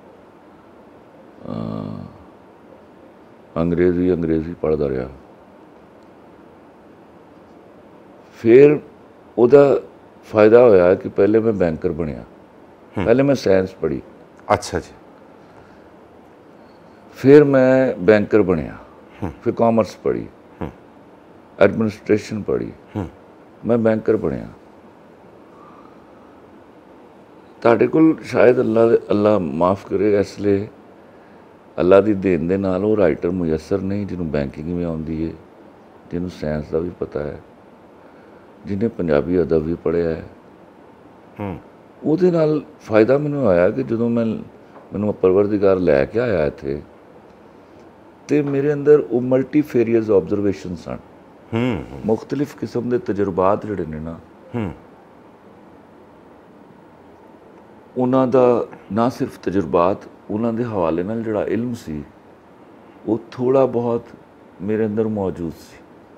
अंग्रेज़ी अंग्रेज़ी पढ़ता रहा। फिर उदा फायदा होया कि पहले मैं बैंकर बनया, पहले मैं साइंस पढ़ी। अच्छा जी। फिर मैं बैंकर बनया, फिर कॉमर्स पढ़ी, एडमिनिस्ट्रेशन पढ़ी, मैं बैंकर बनया। ਤੁਹਾਡੇ ਕੋਲ शायद अल्लाह अल्लाह माफ़ करे इसलिए अल्लाह की देन दे नाल वो राइटर मुयसर नहीं जिन्होंने बैंकिंग भी आती है, जिन्होंने साइंस का भी पता है, जिन्हें पंजाबी अदब भी पढ़िया है। ਉਹਦੇ ਨਾਲ फ़ायदा मैनू आया कि जो मैं मैनू परवरदिगार लैके आया इत्थे तो मेरे अंदर वो मल्टीफेरियस ऑब्जरवेशन सन, मुख्तलिफ किस्म के तजुर्बात जिहड़े ने ना, उन्हां दा ना सिर्फ तजुर्बात, उन्हां दे हवाले नाल जिहड़ा इल्म सी वो थोड़ा बहुत मेरे अंदर मौजूद सी।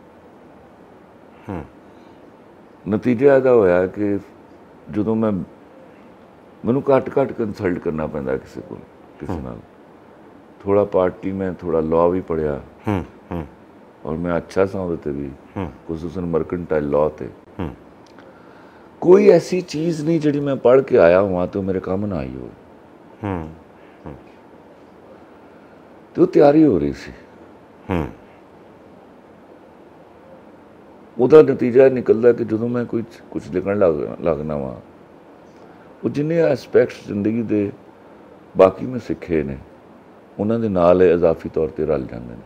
नतीजा इहदा होया कि जो मैं मैनू घट घट कंसल्ट करना पैंदा किसी को किसी नाल, थोड़ा पार्टी में थोड़ा लॉ भी पढ़िया और मैं अच्छा सा उहदे ते भी, खुसूसन मर्केंटाइल लॉ ते। कोई ऐसी चीज़ नहीं जिहड़ी मैं पढ़ के आया हुआ तो मेरे काम ना आई हो, तो तैयारी हो रही सी। ਉਹਦਾ नतीजा निकलता कि जो मैं कोई कुछ लिखण लग लगना वा, वो जिन्ने एस्पैक्ट्स जिंदगी के बाकी मैं सीखे ने उन्होंने नाल इजाफी तौर पर रल जाते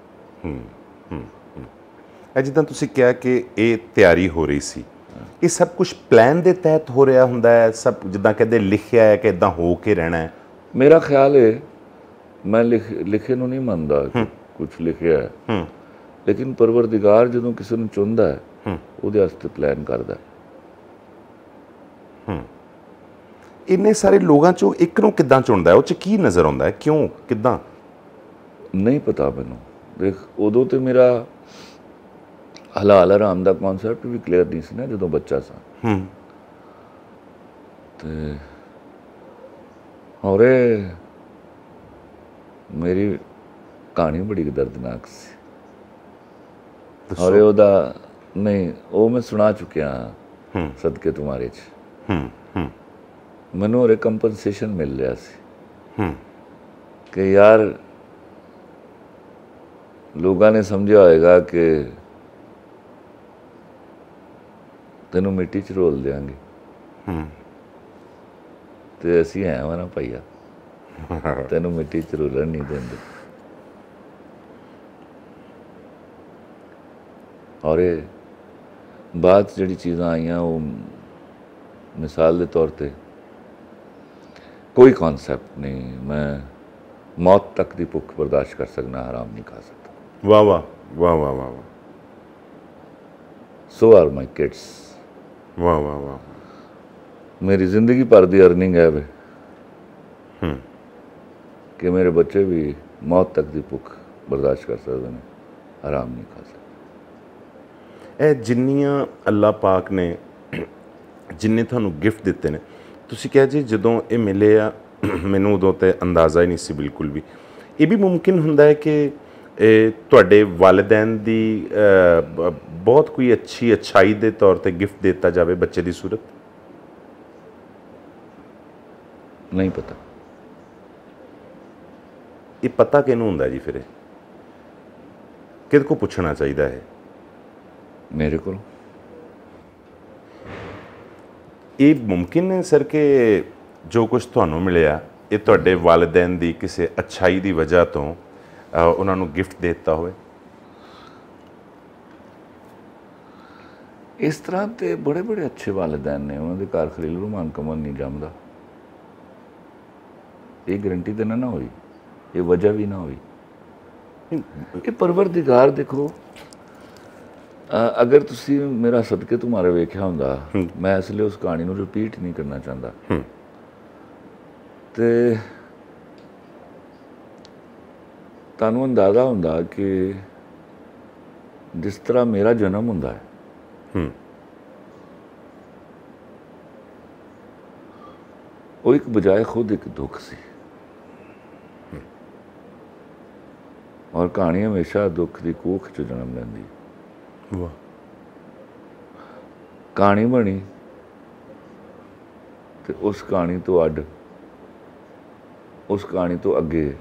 हैं। जिद्दां तुसीं कहा कि ये तैयारी हो रही सी, ये सब कुछ प्लान के तहत हो रहा हुंदा है? सब जिद्दां कहते लिखिया है कि इदां हो के रहना है? मेरा ख्याल है मैं लिख लिखे नूं नहीं मनदा कि कुछ लिखिया है, लेकिन परवरदिगार जो किसी नूं चुनदा है उहदे वास्ते प्लान करदा है। इन्ने सारे लोगों चों एक नूं किद्दां चुनदा है? उह च की नज़र आउंदा है? क्यों, किद्दां? नहीं पता मैनूं। देख उदों तो मेरा हलाल हराम का कॉन्सैप्ट भी क्लीयर नहीं सी ना जो बच्चा सा। ते और मेरी कहानी बड़ी दर्दनाक सी। और ओदा नहीं वो मैं सुना चुकिया सदके तुम्हारे च। ਮੈਨੂੰ ਹੋਰੇ ਕੰਪਨਸੇਸ਼ਨ ਮਿਲ ਰਿਹਾ ਸੀ ਕਿ ਯਾਰ ਲੋਕਾਂ ਨੇ ਸਮਝਿਆ ਹੋਏਗਾ ਕਿ ਤੈਨੂੰ ਮਿੱਟੀ 'ਚ ਰੋਲ ਦਿਆਂਗੇ ਤੇ ਅਸੀਂ ਹੈ ਵਾ ਨਾ ਭਾਈਆ, ਤੈਨੂੰ ਮਿੱਟੀ 'ਚ ਰੋਲਣ ਨਹੀਂ ਦਿੰਦੇ। ਔਰ ਇਹ ਬਾਅਦ ਜਿਹੜੀ ਚੀਜ਼ਾਂ ਆਈਆਂ ਉਹ ਮਿਸਾਲ ਦੇ ਤੌਰ 'ਤੇ ਕੋਈ ਕੌਨਸੈਪਟ ਨਹੀਂ, ਮੈਂ ਮੌਤ ਤੱਕ ਦੀ ਭੁੱਖ ਬਰਦਾਸ਼ਤ ਕਰ ਸਕਦਾ, ਹਰਾਮ ਨਹੀਂ ਖਾ ਸਕਦਾ। ਵਾਹ ਵਾਹ ਵਾਹ ਵਾਹ ਵਾਹ ਵਾਹ। So are my kids. ਵਾਹ ਵਾਹ ਵਾਹ। ਮੇਰੀ ਜ਼ਿੰਦਗੀ ਭਰ ਦੀ ਅਰਨਿੰਗ ਹੈ ਵੇ ਕਿ ਮੇਰੇ ਬੱਚੇ ਵੀ ਮੌਤ ਤੱਕ ਦੀ ਭੁੱਖ ਬਰਦਾਸ਼ਤ ਕਰ ਸਕਦੇ ਨੇ, ਹਰਾਮ ਨਹੀਂ ਖਾ ਸਕਦੇ। ਇਹ ਜਿੰਨੀਆਂ ਅੱਲਾਹ ਪਾਕ ਨੇ ਜਿੰਨੇ ਤੁਹਾਨੂੰ ਗਿਫਟ ਦਿੱਤੇ ਨੇ, ਤੁਸੀਂ ਕਿਹਾ ਜੀ ਜਦੋਂ ਇਹ ਮਿਲੇ ਆ ਮੈਨੂੰ ਉਦੋਂ ਤੇ ਅੰਦਾਜ਼ਾ ਹੀ ਨਹੀਂ ਸੀ ਬਿਲਕੁਲ ਵੀ। ਇਹ ਵੀ ਮੁਮਕਿਨ ਹੁੰਦਾ ਹੈ ਕਿ ਇਹ ਤੁਹਾਡੇ ਵਾਲਿदैन ਦੀ ਬਹੁਤ ਕੋਈ ਅੱਛੀ ਅੱਛਾਈ ਦੇ ਤੌਰ ਤੇ ਗਿਫਟ ਦਿੱਤਾ ਜਾਵੇ ਬੱਚੇ ਦੀ ਸੂਰਤ? ਨਹੀਂ ਪਤਾ। ਇਹ ਪਤਾ ਕਿਹਨੂੰ ਹੁੰਦਾ ਜੀ ਫਿਰ? ਕਿਹਦੇ ਕੋਲ ਪੁੱਛਣਾ ਚਾਹੀਦਾ ਹੈ? ਮੇਰੇ ਕੋਲ। ਇਹ ਮੁਮਕਿਨ ਹੈ ਸਰ ਕਿ ਜੋ ਕੁਝ ਤੁਹਾਨੂੰ ਮਿਲਿਆ ਇਹ ਤੁਹਾਡੇ ਵਾਲਿदैन ਦੀ ਕਿਸੇ ਅੱਛਾਈ ਦੀ ਵਜ੍ਹਾ ਤੋਂ ਉਹਨਾਂ ਨੂੰ ਗਿਫਟ ਦੇ ਦਿੱਤਾ ਹੋਵੇ? ਇਸ ਤਰ੍ਹਾਂ ਤੇ ਬੜੇ ਬੜੇ ਅੱਛੇ ਵਾਲਿदैन ਨੇ, ਉਹਨਾਂ ਦੇ ਘਰ ਖਲੀਲ ਰੁਮਾਨ ਕਮਲ ਨਹੀਂ ਜੰਮਦਾ। ਇਹ ਗਰੰਟੀ ਤਾਂ ਨਾ ਹੋਈ, ਇਹ ਵਜ੍ਹਾ ਵੀ ਨਾ ਹੋਈ। ਇਹ ਪਰਵਰਦਿਗਾਰ ਦੇਖੋ, ਅਗਰ ਤੁਸੀਂ ਮੇਰਾ ਸਦਕੇ ਤੁਮਾਰੇ ਵੇਖਿਆ ਹੁੰਦਾ, ਮੈਂ ਇਸ ਲਈ ਉਸ ਕਹਾਣੀ ਨੂੰ ਰਿਪੀਟ ਨਹੀਂ ਕਰਨਾ ਚਾਹੁੰਦਾ, ਤੇ ਤੁਹਾਨੂੰ ਅੰਦਾਜ਼ਾ ਹੁੰਦਾ ਕਿ ਜਿਸ ਤਰ੍ਹਾਂ ਮੇਰਾ ਜਨਮ ਹੁੰਦਾ ਹੈ ਉਹ ਇੱਕ ਬਜਾਏ ਖੁਦ ਇੱਕ ਦੁੱਖ ਸੀ, ਔਰ ਕਹਾਣੀ ਹਮੇਸ਼ਾ ਦੁੱਖ ਦੀ ਕੋਖ 'ਚ ਜਨਮ ਲੈਂਦੀ। ਵਾਹ। ਕਹਾਣੀ ਬਣੀ ਤੇ ਉਸ ਕਹਾਣੀ ਤੋਂ ਅੱਡ, ਉਸ ਕਹਾਣੀ ਤੋਂ ਅੱਗੇ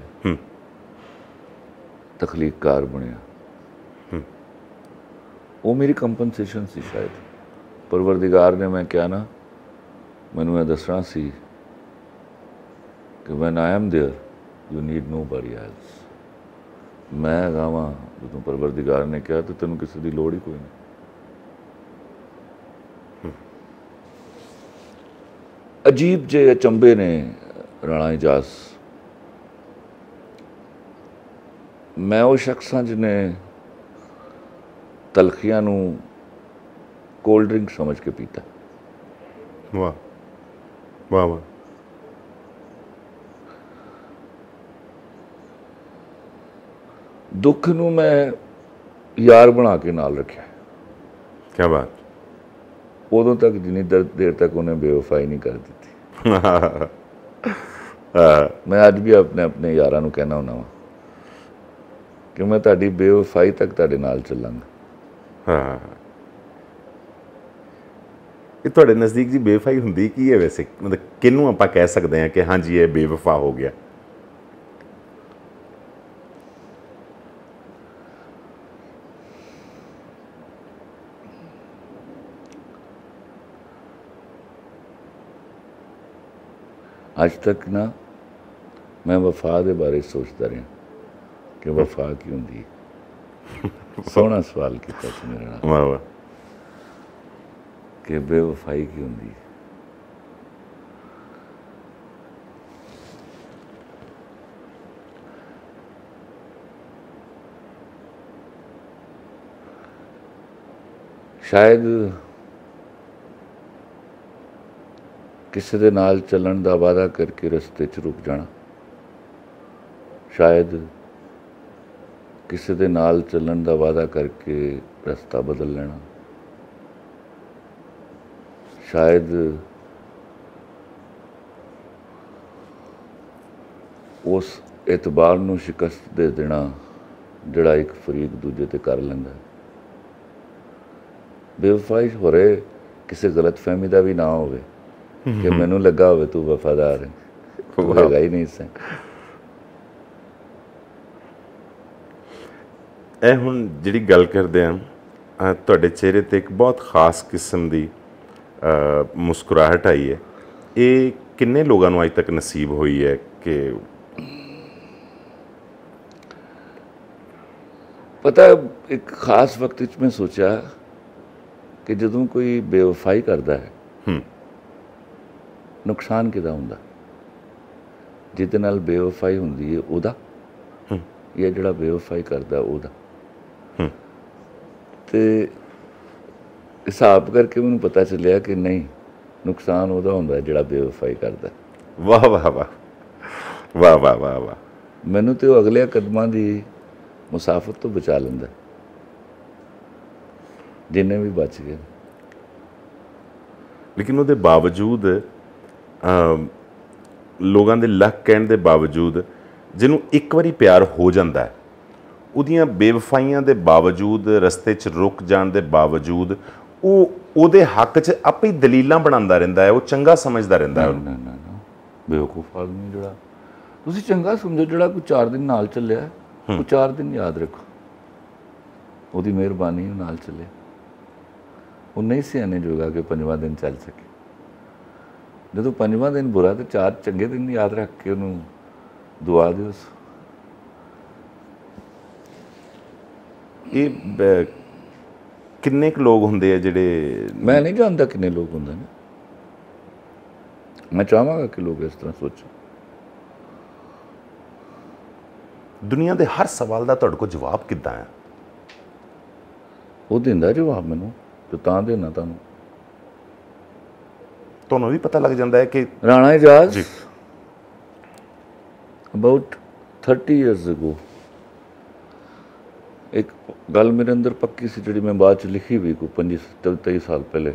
ਤਖਲੀਕਕਾਰ ਬਣਿਆ। ਉਹ ਮੇਰੀ ਕੰਪਨਸੇਸ਼ਨ ਸੀ ਸ਼ਾਇਦ। ਪਰਵਰਦਿਗਾਰ ਨੇ, ਮੈਂ ਕਿਹਾ ਨਾ, ਮੈਨੂੰ ਇਹ ਦੱਸਣਾ ਸੀ ਕਿ when I am there you need nobody else. ਮੈਂ ਗਾਵਾਂ ਜਦੋਂ ਪਰਵਰਦਿਗਾਰ ਨੇ ਕਿਹਾ ਤਾਂ ਤੈਨੂੰ ਕਿਸੇ ਦੀ ਲੋੜ ਹੀ ਕੋਈ ਨਹੀਂ। ਅਜੀਬ ਜਿਹੇ ਅਚੰਭੇ ਨੇ ਰਾਣਾ ਇਜਾਜ਼। ਮੈਂ ਉਹ ਸ਼ਖਸ ਹਾਂ ਜਿਹਨੇ ਤਲਖੀਆਂ ਨੂੰ ਕੋਲਡ ਡਰਿੰਕ ਸਮਝ ਕੇ ਪੀਤਾ। ਵਾਹ ਵਾਹ ਵਾਹ। ਦੁੱਖ ਨੂੰ ਮੈਂ ਯਾਰ ਬਣਾ ਕੇ ਨਾਲ ਰੱਖਿਆ। ਕੀ ਬਾਤ। ਉਦੋਂ ਤੱਕ ਜਿੰਨੀ ਦੇਰ ਤੱਕ ਉਹਨੇ ਬੇਵਫਾਈ ਨਹੀਂ ਕਰ ਦਿੱਤੀ। ਮੈਂ ਅੱਜ ਵੀ ਆਪਣੇ ਆਪਣੇ ਯਾਰਾਂ ਨੂੰ ਕਹਿਣਾ ਹੁੰਦਾ ਵਾਂ ਕਿ ਮੈਂ ਤੁਹਾਡੀ ਬੇਵਫਾਈ ਤੱਕ ਤੁਹਾਡੇ ਨਾਲ ਚੱਲਾਂਗਾ। ਹਾਂ। ਇਹ ਤੁਹਾਡੇ ਨਜ਼ਦੀਕ ਜੀ ਬੇਵਫਾਈ ਹੁੰਦੀ ਕੀ ਹੈ ਵੈਸੇ? ਮਤਲਬ ਕਿਹਨੂੰ ਆਪਾਂ ਕਹਿ ਸਕਦੇ ਹਾਂ ਕਿ ਹਾਂਜੀ ਇਹ ਬੇਵਫਾ ਹੋ ਗਿਆ? ਅੱਜ ਤੱਕ ਨਾ ਮੈਂ ਵਫਾ ਦੇ ਬਾਰੇ ਸੋਚਦਾ ਰਿਹਾ ਕਿ ਵਫਾ ਕੀ ਹੁੰਦੀ ਹੈ। ਸੋਹਣਾ ਸਵਾਲ ਕੀਤਾ ਸੀ ਮੇਰੇ ਨਾਲ। ਵਾਹ ਵਾਹ। ਕਿ ਬੇਵਫਾਈ ਕੀ ਹੁੰਦੀ ਹੈ। ਸ਼ਾਇਦ ਕਿਸੇ ਦੇ ਨਾਲ ਚੱਲਣ ਦਾ ਵਾਅਦਾ ਕਰਕੇ ਰਸਤੇ 'ਚ ਰੁਕ ਜਾਣਾ, ਸ਼ਾਇਦ ਕਿਸੇ ਦੇ ਨਾਲ ਚੱਲਣ ਦਾ ਵਾਅਦਾ ਕਰਕੇ ਰਸਤਾ ਬਦਲ ਲੈਣਾ, ਸ਼ਾਇਦ ਉਸ ਇਤਬਾਰ ਨੂੰ ਸ਼ਿਕਸਤ ਦੇ ਦੇਣਾ ਜਿਹੜਾ ਇੱਕ ਫਰੀਕ ਦੂਜੇ ਤੇ ਕਰ ਲੈਂਦਾ। ਬੇਵਫਾਈ ਹੋ ਰਹੇ ਕਿਸੇ ਗਲਤ ਫਹਿਮੀ ਦਾ ਵੀ ਨਾ ਹੋਵੇ ਕਿ ਮੈਨੂੰ ਲੱਗਾ ਹੋਵੇ ਤੂੰ ਵਫਾਦਾਰ ਹੈ, ਤੂੰ ਹੈਗਾ ਹੀ ਨਹੀਂ ਸੀ। ਇਹ ਹੁਣ ਜਿਹੜੀ ਗੱਲ ਕਰਦੇ ਹਾਂ, ਤੁਹਾਡੇ ਚਿਹਰੇ ਤੇ ਇੱਕ ਬਹੁਤ ਖਾਸ ਕਿਸਮ ਦੀ ਮੁਸਕਰਾਹਟ ਆਈ ਹੈ। ਇਹ ਕਿੰਨੇ ਲੋਕਾਂ ਨੂੰ ਅੱਜ ਤੱਕ ਨਸੀਬ ਹੋਈ ਹੈ ਕਿ ਪਤਾ ਇੱਕ ਖਾਸ ਵਕਤ ਵਿੱਚ ਮੈਂ ਸੋਚਿਆ ਕਿ ਜਦੋਂ ਕੋਈ ਬੇਵਫਾਈ ਕਰਦਾ ਹੈ, ਨੁਕਸਾਨ ਕਿਹਦਾ ਹੁੰਦਾ? ਜਿਹਦੇ ਨਾਲ ਬੇਵਫਾਈ ਹੁੰਦੀ ਹੈ ਉਹਦਾ, ਜਾਂ ਜਿਹੜਾ ਬੇਵਫਾਈ ਕਰਦਾ ਉਹਦਾ। ਤੇ ਹਿਸਾਬ ਕਰਕੇ ਮੈਨੂੰ ਪਤਾ ਚੱਲਿਆ ਕਿ ਨਹੀਂ, ਨੁਕਸਾਨ ਉਹਦਾ ਹੁੰਦਾ ਜਿਹੜਾ ਬੇਵਫਾਈ ਕਰਦਾ। ਵਾਹ ਵਾਹ ਵਾਹ ਵਾਹ ਵਾਹ ਵਾਹ ਵਾਹ। ਮੈਨੂੰ ਤੇ ਉਹ ਅਗਲੇ ਕਦਮਾਂ ਦੀ ਮੁਸਾਫਤ ਤੋਂ ਬਚਾ ਲੈਂਦਾ, ਜਿੰਨੇ ਵੀ ਬਚ ਗਏ। ਲੇਕਿਨ ਉਹਦੇ ਬਾਵਜੂਦ ਲੋਕਾਂ ਦੇ ਲੱਖ ਕਹਿਣ ਦੇ ਬਾਵਜੂਦ ਜਿਹਨੂੰ ਇੱਕ ਵਾਰੀ ਪਿਆਰ ਹੋ ਜਾਂਦਾ ਹੈ, ਉਹਦੀਆਂ ਬੇਵਫਾਈਆਂ ਦੇ ਬਾਵਜੂਦ, ਰਸਤੇ 'ਚ ਰੁਕ ਜਾਣ ਦੇ ਬਾਵਜੂਦ, ਉਹ ਉਹਦੇ ਹੱਕ 'ਚ ਆਪੇ ਹੀ ਦਲੀਲਾਂ ਬਣਾਉਂਦਾ ਰਹਿੰਦਾ ਹੈ, ਉਹ ਚੰਗਾ ਸਮਝਦਾ ਰਹਿੰਦਾ ਹੈ। ਨਾ ਨਾ ਨਾ, ਬੇਵਕੂਫ ਆਦਮੀ ਜਿਹੜਾ ਤੁਸੀਂ ਚੰਗਾ ਸਮਝੋ, ਜਿਹੜਾ ਕੋਈ ਚਾਰ ਦਿਨ ਨਾਲ ਚੱਲਿਆ, ਉਹ ਚਾਰ ਦਿਨ ਯਾਦ ਰੱਖੋ, ਉਹਦੀ ਮਿਹਰਬਾਨੀ ਨਾਲ ਚੱਲਿਆ। ਉਹ ਨਹੀਂ ਸਿਆਣੇ ਜੋਗਾ ਕਿ ਪੰਜਵਾਂ ਦਿਨ ਚੱਲ ਸਕੇ। ਜਦੋਂ ਪੰਜਵਾਂ ਦਿਨ ਬੁਰਾ ਤੇ ਚਾਰ ਚੰਗੇ ਦਿਨ ਯਾਦ ਰੱਖ ਕੇ ਉਹਨੂੰ ਦੁਆ ਦਿਓ। ਇਹ ਕਿੰਨੇ ਕੁ ਲੋਕ ਹੁੰਦੇ ਆ ਜਿਹੜੇ, ਮੈਂ ਨਹੀਂ ਜਾਣਦਾ ਕਿੰਨੇ ਲੋਕ ਹੁੰਦੇ ਨੇ। ਮੈਂ ਚਾਹਾਂਗਾ ਕਿ ਲੋਕ ਇਸ ਤਰ੍ਹਾਂ ਸੋਚਣ। ਦੁਨੀਆ ਦੇ ਹਰ ਸਵਾਲ ਦਾ ਤੁਹਾਡੇ ਕੋਲ ਜਵਾਬ ਕਿੱਦਾਂ ਹੈ? ਉਹ ਦਿੰਦਾ ਜਵਾਬ ਮੈਨੂੰ, ਤੇ ਤਾਂ ਦੇਣਾ ਤੁਹਾਨੂੰ। ਤੁਹਾਨੂੰ ਵੀ ਪਤਾ ਲੱਗ ਜਾਂਦਾ ਹੈ ਕਿ Rana Ijaz about thirty years ago ਇੱਕ ਗੱਲ ਮੇਰੇ ਅੰਦਰ ਪੱਕੀ ਸੀ, ਜਿਹੜੀ ਮੈਂ ਬਾਅਦ 'ਚ ਲਿਖੀ ਵੀ ਕੋਈ ਪੰਜੀ ਤੇਈ ਸਾਲ ਪਹਿਲੇ,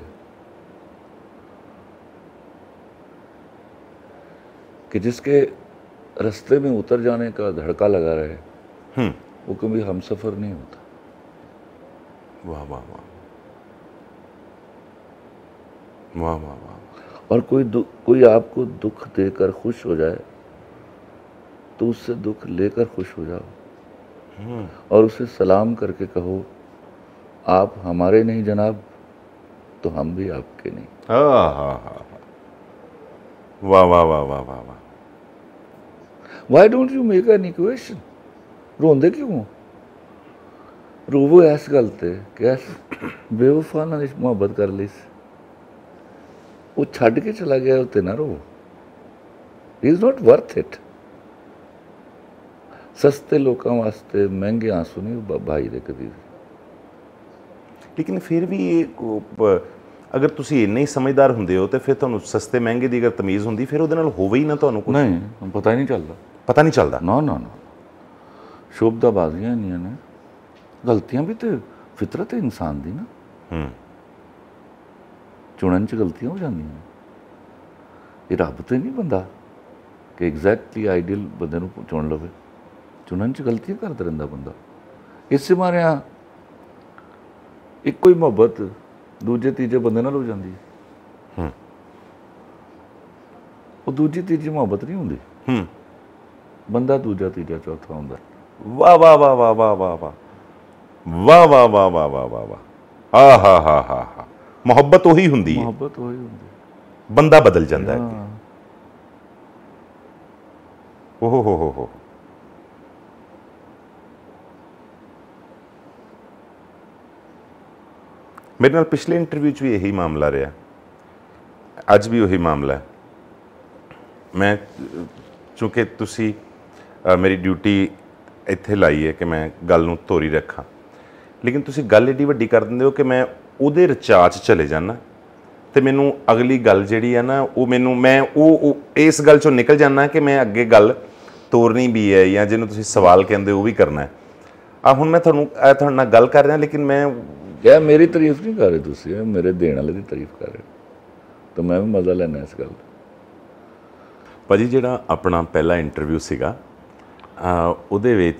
कि जिसके रास्ते में उतर जाने का धड़का लगा रहे, वो कभी हम सफ़र नहीं होता। वाह वाह वाह वाह वाह वाह। और कोई दुख, कोई आपको दुख देकर खुश हो जाए तो उससे दुख लेकर खुश हो जाओ और उसे सलाम करके कहो, आप हमारे नहीं जनाब, तो हम भी आपके नहीं। हाँ हाँ हाँ, वाह वाह वाह वाह वाह वाह। Why don't you make an equation? रोंदे क्यों? रोवो इस गल ते कि इस बेवफा नाल मुहब्बत कर ली, वो छड्ड के चला गया, उत्ते ना रोवो। He is not worth it. सस्ते लोगों वास्ते महंगे आंसू नहीं भाई दे कभी। लेकिन फिर भी ये अगर तुसी इन्ने ही समझदार होंदे हो तो फिर तुहानू सस्ते महंगे की अगर तमीज़ होंदी फिर उहदे नाल होवे ही ना तुहानू कुछ। नहीं, पता ही नहीं चलता। पता नहीं चलता? ना ना ना, शोभदाबाजियां इन्नियां ने, गलतियां भी तो फितरत है इंसान दी ना। चुनन च गलतियां हो जांदियां ने। ये रब तो नहीं बंदा कि एग्जैक्टली आइडियल बंदे नूं चुन लवे। चुनन च गलतियां करदा रहिंदा बंदा। इस मारिया इक्को ही मुहब्बत दूजे तीजे बंदे नाल हो जाती है। वो दूजी तीजी मुहब्बत नहीं होंदी, बंदा दूजा तीजा चौथा होंदा। वाह वाह वाह वाह वाह वाह वाह वाह वाह वाह वाह वाह वाह वाह। हा हा हा हा हा। मुहब्बत वही हुंदी है, मुहब्बत वही हुंदी, बंदा बदल जाता है। ओहो हो हो हो। मेरे नाल पिछले इंटरव्यू च भी यही मामला रहा, अज भी वही मामला है। मैं चूँकि तुसी मेरी ड्यूटी इत्थे लाई है कि मैं गल नूं धोरी रखा, लेकिन तुसी गल एडी वड्डी कर दिंदे हो कि मैं उहदे रचाच चले जाना तो मैनू अगली गल जिहड़ी है ना वो मैनू मैं वो इस गल चों निकल जाना कि मैं अगे गल तोरनी भी है या जिन्होंने तुसी सवाल कहंदे वो भी करना है। आ हुण मैं तुहानूं तुहाडे नाल गल कर रहा, लेकिन मैं क्या मेरी तारीफ नहीं कर रहे तुसी, मेरे देने वाले की तारीफ कर रहे, तो मैं भी मज़ा लेना इस गल। भाजी जिहड़ा अपना पहला इंटरव्यू सीगा उहदे विच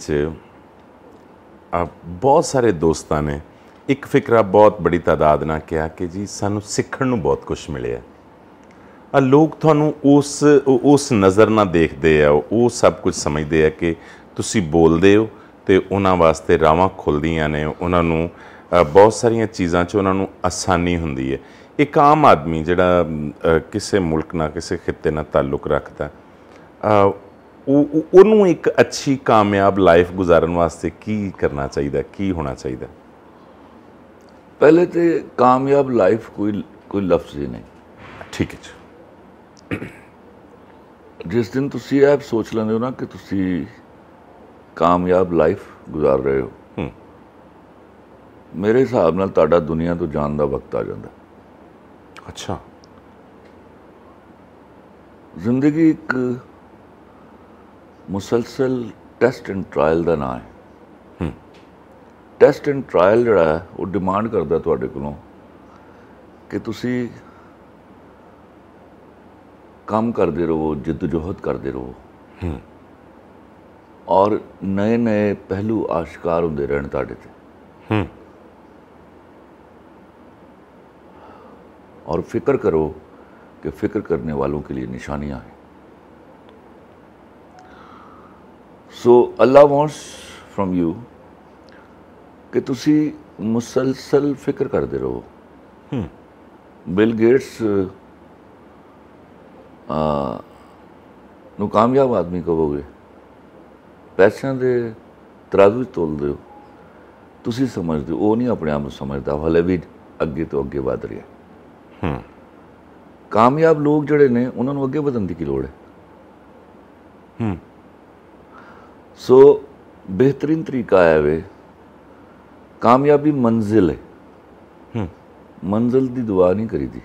बहुत सारे दोस्तों ने एक फिक्रा बहुत बड़ी तादाद ना कहा कि जी सानू सीखण नूं बहुत कुछ मिले। ਆ ਲੋਕ ਤੁਹਾਨੂੰ ਉਸ ਉਸ ਨਜ਼ਰ ਨਾਲ ਦੇਖਦੇ ਆ, ਉਹ ਸਭ ਕੁਝ ਸਮਝਦੇ ਆ ਕਿ ਤੁਸੀਂ ਬੋਲਦੇ ਹੋ ਤੇ ਉਹਨਾਂ ਵਾਸਤੇ ਰਾਵਾਂ ਖੁੱਲ੍ਹਦੀਆਂ ਨੇ, ਉਹਨਾਂ ਨੂੰ ਬਹੁਤ ਸਾਰੀਆਂ ਚੀਜ਼ਾਂ 'ਚ ਉਹਨਾਂ ਨੂੰ ਆਸਾਨੀ ਹੁੰਦੀ ਹੈ। ਇੱਕ ਆਮ ਆਦਮੀ ਜਿਹੜਾ ਕਿਸੇ ਮੁਲਕ ਨਾਲ ਕਿਸੇ ਖਿੱਤੇ ਨਾਲ ਤਾਲੁਕ ਰੱਖਦਾ, ਉਹ ਉਹਨੂੰ ਇੱਕ ਅੱਛੀ ਕਾਮਯਾਬ ਲਾਈਫ ਗੁਜ਼ਾਰਨ ਵਾਸਤੇ ਕੀ ਕਰਨਾ ਚਾਹੀਦਾ, ਕੀ ਹੋਣਾ ਚਾਹੀਦਾ? ਪਹਿਲੇ ਤੇ ਕਾਮਯਾਬ ਲਾਈਫ ਕੋਈ ਕੋਈ ਲਫ਼ਜ਼ ਹੀ ਨਹੀਂ। ਠੀਕ ਹੈ ਜੀ। ਜਿਸ ਦਿਨ ਤੁਸੀਂ ਇਹ ਸੋਚ ਲੈਂਦੇ ਹੋ ਨਾ ਕਿ ਤੁਸੀਂ ਕਾਮਯਾਬ ਲਾਈਫ ਗੁਜ਼ਾਰ ਰਹੇ ਹੋ, ਮੇਰੇ ਹਿਸਾਬ ਨਾਲ ਤੁਹਾਡਾ ਦੁਨੀਆ ਤੋਂ ਜਾਣ ਦਾ ਵਕਤ ਆ ਜਾਂਦਾ। ਅੱਛਾ। ਜ਼ਿੰਦਗੀ ਇੱਕ ਮੁਸਲਸਲ ਟੈਸਟ ਐਂਡ ਟਰਾਇਲ ਦਾ ਨਾਂ ਹੈ। ਟੈਸਟ ਐਂਡ ਟਰਾਇਲ ਜਿਹੜਾ ਹੈ ਉਹ ਡਿਮਾਂਡ ਕਰਦਾ ਤੁਹਾਡੇ ਕੋਲੋਂ ਕਿ ਤੁਸੀਂ ਕੰਮ ਕਰਦੇ ਰਹੋ, ਜਿੱਦ-ਜੋਹਦ ਕਰਦੇ ਰਹੋ, ਔਰ ਨਏ ਨਏ ਪਹਿਲੂ ਆਸ਼ਕਾਰ ਹੁੰਦੇ ਰਹਿਣ ਤੁਹਾਡੇ ਤੇ। और फिक्र करो कि फिक्र करने वालों के लिए निशानियां हैं। So Allah wants from you कि तुसी मुसलसल फिक्र करते रहो। बिल गेट्स ਨੂੰ ਕਾਮਯਾਬ ਆਦਮੀ ਕਹੋਗੇ, ਪੈਸਿਆਂ ਦੇ ਤਰਾਜ਼ੂ 'ਚ ਤੋਲਦੇ ਹੋ, ਤੁਸੀਂ ਸਮਝਦੇ ਹੋ, ਉਹ ਨਹੀਂ ਆਪਣੇ ਆਪ ਨੂੰ ਸਮਝਦਾ, ਹਲੇ ਵੀ ਅੱਗੇ ਤੋਂ ਅੱਗੇ ਵਧ ਰਿਹਾ। ਹੂੰ ਕਾਮਯਾਬ ਲੋਕ ਜਿਹੜੇ ਨੇ ਉਹਨਾਂ ਨੂੰ ਅੱਗੇ ਵਧਣ ਦੀ ਕੀ ਲੋੜ ਹੈ? ਹੂੰ ਸੋ ਬਿਹਤਰੀਨ ਤਰੀਕਾ ਹੈ ਵੇ, ਕਾਮਯਾਬੀ ਮੰਜ਼ਿਲ ਹੈ। ਹੂੰ ਮੰਜ਼ਿਲ ਦੀ ਦੁਆ ਨਹੀਂ ਕਰੀਦੀ,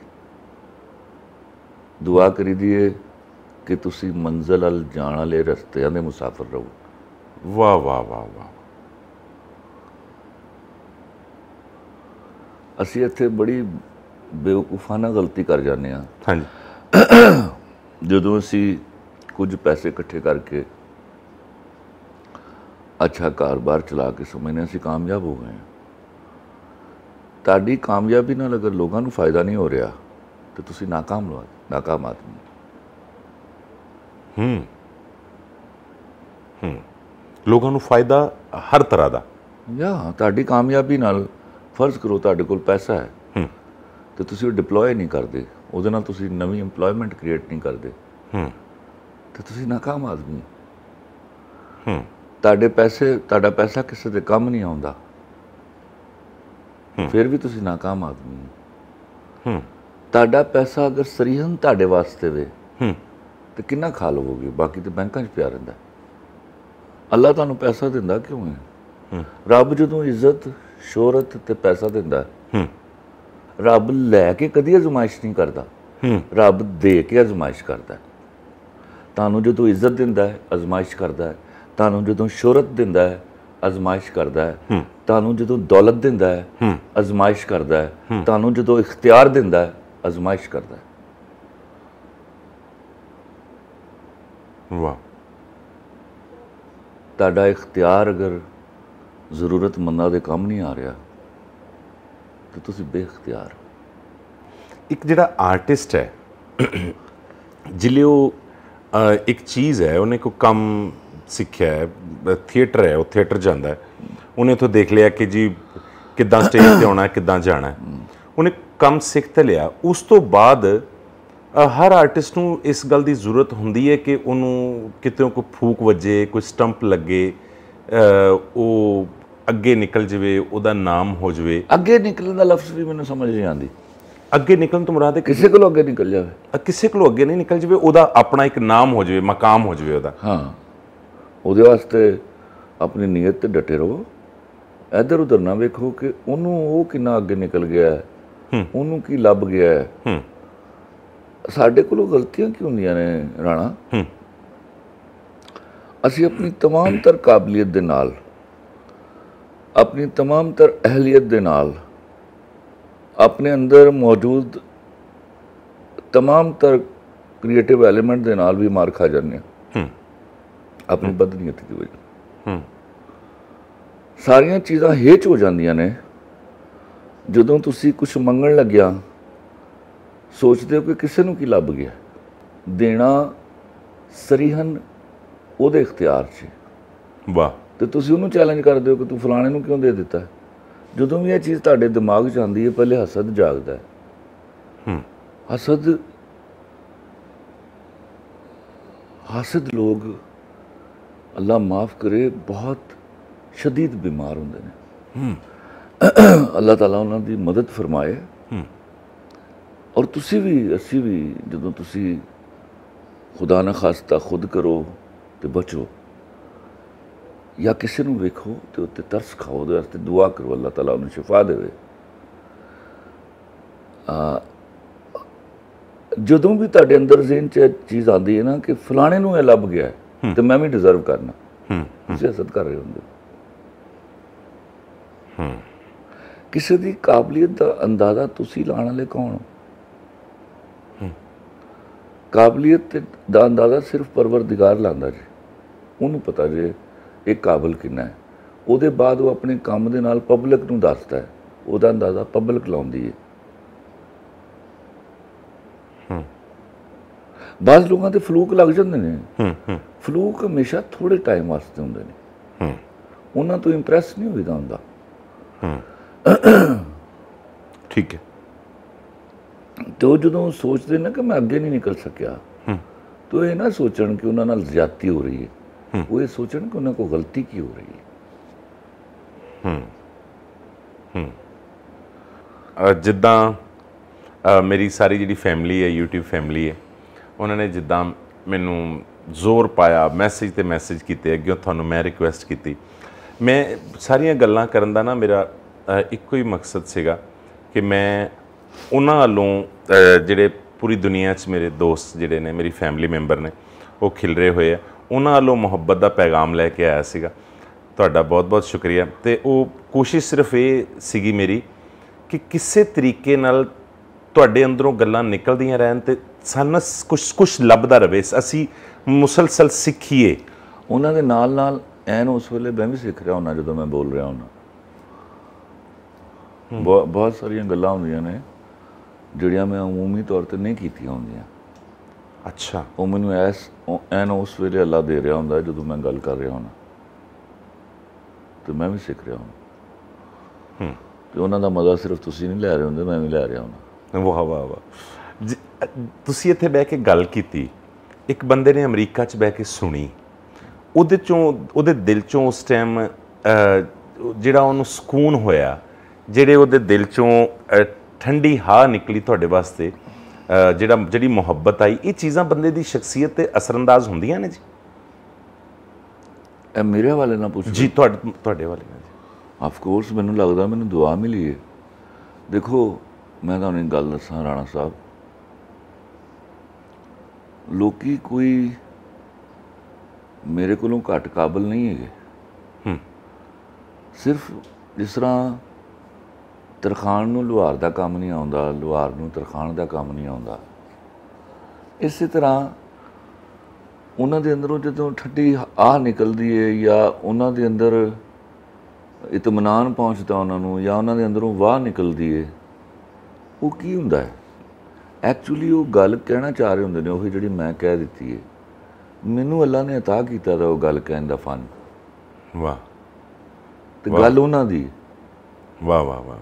ਦੁਆ ਕਰੀਦੀ ਹੈ ਕਿ ਤੁਸੀਂ ਮੰਜ਼ਿਲ ਵੱਲ ਜਾਣ ਵਾਲੇ ਰਸਤਿਆਂ ਦੇ ਮੁਸਾਫਿਰ ਰਹੋ। ਵਾਹ ਵਾਹ ਵਾਹ ਵਾਹ। ਅਸੀਂ ਇੱਥੇ ਬੜੀ ਬੇਵਕੂਫਾਨਾ ਗਲਤੀ ਕਰ ਜਾਂਦੇ ਹਾਂ। ਹਾਂਜੀ। ਜਦੋਂ ਅਸੀਂ ਕੁਝ ਪੈਸੇ ਇਕੱਠੇ ਕਰਕੇ ਅੱਛਾ ਕਾਰੋਬਾਰ ਚਲਾ ਕੇ ਸਮਝਦੇ ਅਸੀਂ ਕਾਮਯਾਬ ਹੋ ਗਏ। ਤੁਹਾਡੀ ਕਾਮਯਾਬੀ ਨਾਲ ਅਗਰ ਲੋਕਾਂ ਨੂੰ ਫਾਇਦਾ ਨਹੀਂ ਹੋ ਰਿਹਾ ਤਾਂ ਤੁਸੀਂ ਨਾਕਾਮ ਲੋਕ ਨਾਕਾਮ ਆਦਮੀ। ਹੂੰ ਹੂੰ ਲੋਕਾਂ ਨੂੰ ਫਾਇਦਾ ਹਰ ਤਰ੍ਹਾਂ ਦਾ। ਜਾਂ ਤੁਹਾਡੀ ਕਾਮਯਾਬੀ ਨਾਲ ਫਰਜ਼ ਕਰੋ ਤੁਹਾਡੇ ਕੋਲ ਪੈਸਾ ਹੈ ਤੇ ਤੁਸੀਂ ਉਹ ਡਿਪਲੋਏ ਨਹੀਂ ਕਰਦੇ, ਉਹਦੇ ਨਾਲ ਤੁਸੀਂ ਨਵੀਂ ਇੰਪਲੋਇਮੈਂਟ ਕ੍ਰੀਏਟ ਨਹੀਂ ਕਰਦੇ, ਤੇ ਤੁਸੀਂ ਨਾਕਾਮ ਆਦਮੀ। ਤੁਹਾਡੇ ਪੈਸੇ ਤੁਹਾਡਾ ਪੈਸਾ ਕਿਸੇ ਦੇ ਕੰਮ ਨਹੀਂ ਆਉਂਦਾ, ਫਿਰ ਵੀ ਤੁਸੀਂ ਨਾਕਾਮ ਆਦਮੀ। ਤੁਹਾਡਾ ਪੈਸਾ ਅਗਰ ਸਰੀਹਨ ਤੁਹਾਡੇ ਵਾਸਤੇ ਵੇ ਤੇ ਕਿੰਨਾ ਖਾ ਲਵੋਗੇ? ਬਾਕੀ ਤਾਂ ਬੈਂਕਾਂ 'ਚ ਪਿਆ ਰਹਿੰਦਾ। ਅੱਲਾ ਤੁਹਾਨੂੰ ਪੈਸਾ ਦਿੰਦਾ ਕਿਉਂ ਹੈ? ਰੱਬ ਜਦੋਂ ਇੱਜ਼ਤ, ਸ਼ੋਹਰਤ ਤੇ ਪੈਸਾ ਦਿੰਦਾ, ਰੱਬ ਲੈ ਕੇ ਕਦੀ ਅਜ਼ਮਾਇਸ਼ ਨਹੀਂ ਕਰਦਾ, ਰੱਬ ਦੇ ਕੇ ਅਜ਼ਮਾਇਸ਼ ਕਰਦਾ। ਤੁਹਾਨੂੰ ਜਦੋਂ ਇੱਜ਼ਤ ਦਿੰਦਾ ਹੈ ਅਜ਼ਮਾਇਸ਼ ਕਰਦਾ ਹੈ, ਤੁਹਾਨੂੰ ਜਦੋਂ ਸ਼ੋਹਰਤ ਦਿੰਦਾ ਹੈ ਅਜ਼ਮਾਇਸ਼ ਕਰਦਾ ਹੈ, ਤੁਹਾਨੂੰ ਜਦੋਂ ਦੌਲਤ ਦਿੰਦਾ ਹੈ ਅਜ਼ਮਾਇਸ਼ ਕਰਦਾ ਹੈ, ਤੁਹਾਨੂੰ ਜਦੋਂ ਇਖਤਿਆਰ ਦਿੰਦਾ ਹੈ ਅਜ਼ਮਾਇਸ਼ ਕਰਦਾ ਹੈ। ਵਾਹ। ਤੁਹਾਡਾ ਇਖਤਿਆਰ ਅਗਰ ਜ਼ਰੂਰਤਮੰਦਾਂ ਦੇ ਕੰਮ ਨਹੀਂ ਆ ਰਿਹਾ ਤੇ ਤੁਸੀਂ ਬੇਇਖਤਿਆਰ। ਇੱਕ ਜਿਹੜਾ ਆਰਟਿਸਟ ਹੈ, ਜਿਲੇ ਉਹ ਇੱਕ ਚੀਜ਼ ਹੈ, ਉਹਨੇ ਕੋਈ ਕੰਮ ਸਿੱਖਿਆ ਹੈ, ਥੀਏਟਰ ਹੈ, ਉਹ ਥੀਏਟਰ ਜਾਂਦਾ ਹੈ, ਉਹਨੇ ਉੱਥੋਂ ਦੇਖ ਲਿਆ ਕਿ ਜੀ ਕਿੱਦਾਂ ਸਟੇਜ 'ਤੇ ਆਉਣਾ, ਕਿੱਦਾਂ ਜਾਣਾ, ਉਹਨੇ ਕੰਮ ਸਿੱਖ ਤਾਂ ਲਿਆ। ਉਸ ਤੋਂ ਬਾਅਦ ਹਰ ਆਰਟਿਸਟ ਨੂੰ ਇਸ ਗੱਲ ਦੀ ਜ਼ਰੂਰਤ ਹੁੰਦੀ ਹੈ ਕਿ ਉਹਨੂੰ ਕਿਤੇ ਕੋਈ ਫੂਕ ਵੱਜੇ, ਕੋਈ ਸਟੰਪ ਲੱਗੇ, ਉਹ ਅੱਗੇ ਨਿਕਲ ਜਾਵੇ, ਉਹਦਾ ਨਾਮ ਹੋ ਜਾਵੇ। ਅੱਗੇ ਨਿਕਲਣ ਦਾ ਲਫ਼ਜ਼ ਵੀ ਮੈਨੂੰ ਸਮਝ ਨਹੀਂ ਆਉਂਦੀ। ਅੱਗੇ ਨਿਕਲਣ ਤੋਂ ਮੁਰਾਦ ਹੈ ਕਿਸੇ ਕੋਲੋਂ ਅੱਗੇ ਨਿਕਲ ਜਾਵੇ, ਕਿਸੇ ਕੋਲੋਂ ਅੱਗੇ ਨਹੀਂ ਨਿਕਲ ਜਾਵੇ, ਉਹਦਾ ਆਪਣਾ ਇੱਕ ਨਾਮ ਹੋ ਜਾਵੇ, ਮਕਾਮ ਹੋ ਜਾਵੇ ਉਹਦਾ। ਹਾਂ, ਉਹਦੇ ਵਾਸਤੇ ਆਪਣੀ ਨੀਅਤ 'ਤੇ ਡਟੇ ਰਹੋ। ਇੱਧਰ ਉੱਧਰ ਨਾ ਵੇਖੋ ਕਿ ਉਹਨੂੰ ਉਹ ਕਿੰਨਾ ਅੱਗੇ ਨਿਕਲ ਗਿਆ ਹੈ, ਉਹਨੂੰ ਕੀ ਲੱਭ ਗਿਆ ਹੈ। ਸਾਡੇ ਕੋਲੋਂ ਗਲਤੀਆਂ ਕੀ ਹੁੰਦੀਆਂ ਨੇ ਰਾਣਾ? ਅਸੀਂ ਆਪਣੀ ਤਮਾਮ ਤਰ ਕਾਬਲੀਅਤ ਦੇ ਨਾਲ, ਆਪਣੀ ਤਮਾਮ ਤਰ ਅਹਿਲੀਅਤ ਦੇ ਨਾਲ, ਆਪਣੇ ਅੰਦਰ ਮੌਜੂਦ ਤਮਾਮ ਤਰ ਕ੍ਰੀਏਟਿਵ ਐਲੀਮੈਂਟ ਦੇ ਨਾਲ ਵੀ ਮਾਰ ਖਾ ਜਾਂਦੇ ਹਾਂ ਆਪਣੀ ਬਦਨੀਅਤ ਦੀ ਵਜ੍ਹਾ। ਸਾਰੀਆਂ ਚੀਜ਼ਾਂ ਹੇਚ ਹੋ ਜਾਂਦੀਆਂ ਨੇ ਜਦੋਂ ਤੁਸੀਂ ਕੁਝ ਮੰਗਣ ਲੱਗਿਆ ਸੋਚਦੇ ਹੋ ਕਿ ਕਿਸੇ ਨੂੰ ਕੀ ਲੱਭ ਗਿਆ। ਦੇਣਾ ਸਰੀਹਨ ਉਹਦੇ ਇਖਤਿਆਰ 'ਚ। ਵਾਹ। ਤੇ ਤੁਸੀਂ ਉਹਨੂੰ ਚੈਲੰਜ ਕਰਦੇ ਹੋ ਕਿ ਤੂੰ ਫਲਾਣੇ ਨੂੰ ਕਿਉਂ ਦੇ ਦਿੱਤਾ। ਜਦੋਂ ਵੀ ਇਹ ਚੀਜ਼ ਤੁਹਾਡੇ ਦਿਮਾਗ 'ਚ ਆਉਂਦੀ ਹੈ, ਪਹਿਲੇ ਹਸਦ ਜਾਗਦਾ ਹੈ। ਹਸਦ ਹਸਦ ਲੋਕ, ਅੱਲਾ ਮਾफ़ करे, बहुत शदीद बीमार होंगे ने। अल्लाह ताला उन्होंने मदद फरमाए। और तुसी भी असी भी जो तुसी खुदा ना खास्ता खुद करो तो बचो, या किसी को वेखो तो उत्ते तरस खाओ, उहदे वास्ते दुआ करो, अल्लाह ताला उन्हें शिफा देवे। जदों भी तुहाडे अंदर ज़हन च चीज़ आती है ना कि फलाने नूं ये लभ गया है तो मैं भी डिजर्व करना, तुसीं हसद कर रहे होंदे। किसी की काबलियत का अंदाजा तुसीं लाने वाले कौन हो? काबलियत का अंदाजा सिर्फ परवरदिगार लांदा जी, उन्होंने पता जे एक काबिल किन्ना है। उसदे बाद वो अपने काम दे नाल पब्लिक नूं दसदा है, उसदा अंदाजा पब्लिक लाउंदी है। बाज़ लोगों के फलूक लग जाते हैं। फलूक हमेशा थोड़े टाइम वास्ते होंदे ने, उन्हां तो इंप्रैस नहीं होईदा हुंदा। ठीक है। तो जो सोचते ना कि मैं अगे नहीं निकल सकिया, तो ये ना सोचन कि उन्हां नाल ज़्यादती हो रही है, वो ये सोचन कि उन्हां को गलती की हो रही है। जिद्दां मेरी सारी जी फैमिली है, यूट्यूब फैमिली है, उन्होंने जिद्दां मैनू जोर पाया, मैसेज ते मैसेज किए, अगे थानू मैं रिक्वेस्ट की, मैं सारिया गल्लां करन दा ना मेरा इक्को ही मकसद सीगा कि मैं उन्हां वालों जिहड़े पूरी दुनिया च मेरे दोस्त जिहड़े ने, मेरी फैमिली मैंबर ने, वो खिलरे हुए है, उन्हां वालों मुहब्बत का पैगाम लैके आया सीगा। तुहाडा बहुत बहुत शुक्रिया। तो वो कोशिश सिर्फ ये सीगी मेरी कि किसी तरीके नाल तुहाडे अंदरों गल्लां निकलदियां रहन ते सानूं कुछ कुछ लभदा रहे, असी मुसलसल सिੱਖੀਏ। उन्हां दे नाल नाल ਐਨ उस वेले मैं भी सीख रहा होना, जो मैं बोल रहा होना, बहुत बहुत सारिया गल्लां होंदियां ने जिहड़ियां मैं अमूमी तौर पर नहीं कीतियां होंदियां। अच्छा। वो मैनूं ऐस ਐਨ उस वेले अल्लाह दे रहा होंदा जो मैं गल कर रहा होना, तो मैं भी सीख रहा होना। तो उन्हां दा मज़ा सिर्फ तुसीं नहीं लै रहे होंदे, मैं भी लै रहा होना। वाह वाह वाह। तुसीं इत्थे बह के गल कीती, एक बंदे ने अमरीका च बह के सुनी, ਉਹਦੇ ਚੋਂ ਉਹਦੇ ਦਿਲ ਚੋਂ ਉਸ ਟਾਈਮ ਜਿਹੜਾ ਉਹਨੂੰ ਸਕੂਨ ਹੋਇਆ, ਜਿਹੜੇ ਉਹਦੇ ਦਿਲ ਚੋਂ ਠੰਡੀ ਹਾਹ ਨਿਕਲੀ ਤੁਹਾਡੇ ਵਾਸਤੇ, ਜਿਹੜਾ ਜਿਹੜੀ ਮੁਹੱਬਤ ਆਈ, ਇਹ ਚੀਜ਼ਾਂ ਬੰਦੇ ਦੀ ਸ਼ਖਸੀਅਤ 'ਤੇ ਅਸਰਅੰਦਾਜ਼ ਹੁੰਦੀਆਂ ਨੇ ਜੀ। ਇਹ ਮੇਰੇ ਹਵਾਲੇ ਨਾਲ ਪੁੱਛੋ ਜੀ, ਤੁਹਾਡੇ ਤੁਹਾਡੇ ਹਵਾਲੇ ਨਾਲ ਜੀ। ਆਫ ਕੋਰਸ ਮੈਨੂੰ ਲੱਗਦਾ ਮੈਨੂੰ ਦੁਆ ਮਿਲੀ ਹੈ। ਦੇਖੋ ਮੈਂ ਤੁਹਾਨੂੰ ਇੱਕ ਗੱਲ ਦੱਸਾਂ ਰਾਣਾ ਸਾਹਿਬ, ਲੋਕੀ ਕੋਈ मेरे को घट काबिल नहीं है। सिर्फ जिस तरह तरखान नूं लुहार का काम नहीं आता, लुहार नूं तरखान का काम नहीं आता, इस तरह उन्हां दे अंदरों जो ठंडी आह निकलती है या उन्हां दे अंदर इतमान पहुँचता उन्होंने, या उन्हां दे अंदरों वाह निकलती है, वो की हुंदा है एक्चुअली वो गल कहना चाह रहे होंदे ने, उही जिहड़ी मैं कह दी है। मैनू अल्लाह ने अता किया था वो गल कहने का फन। वाह। तो गल उन्हां दी। वाह वाह वाह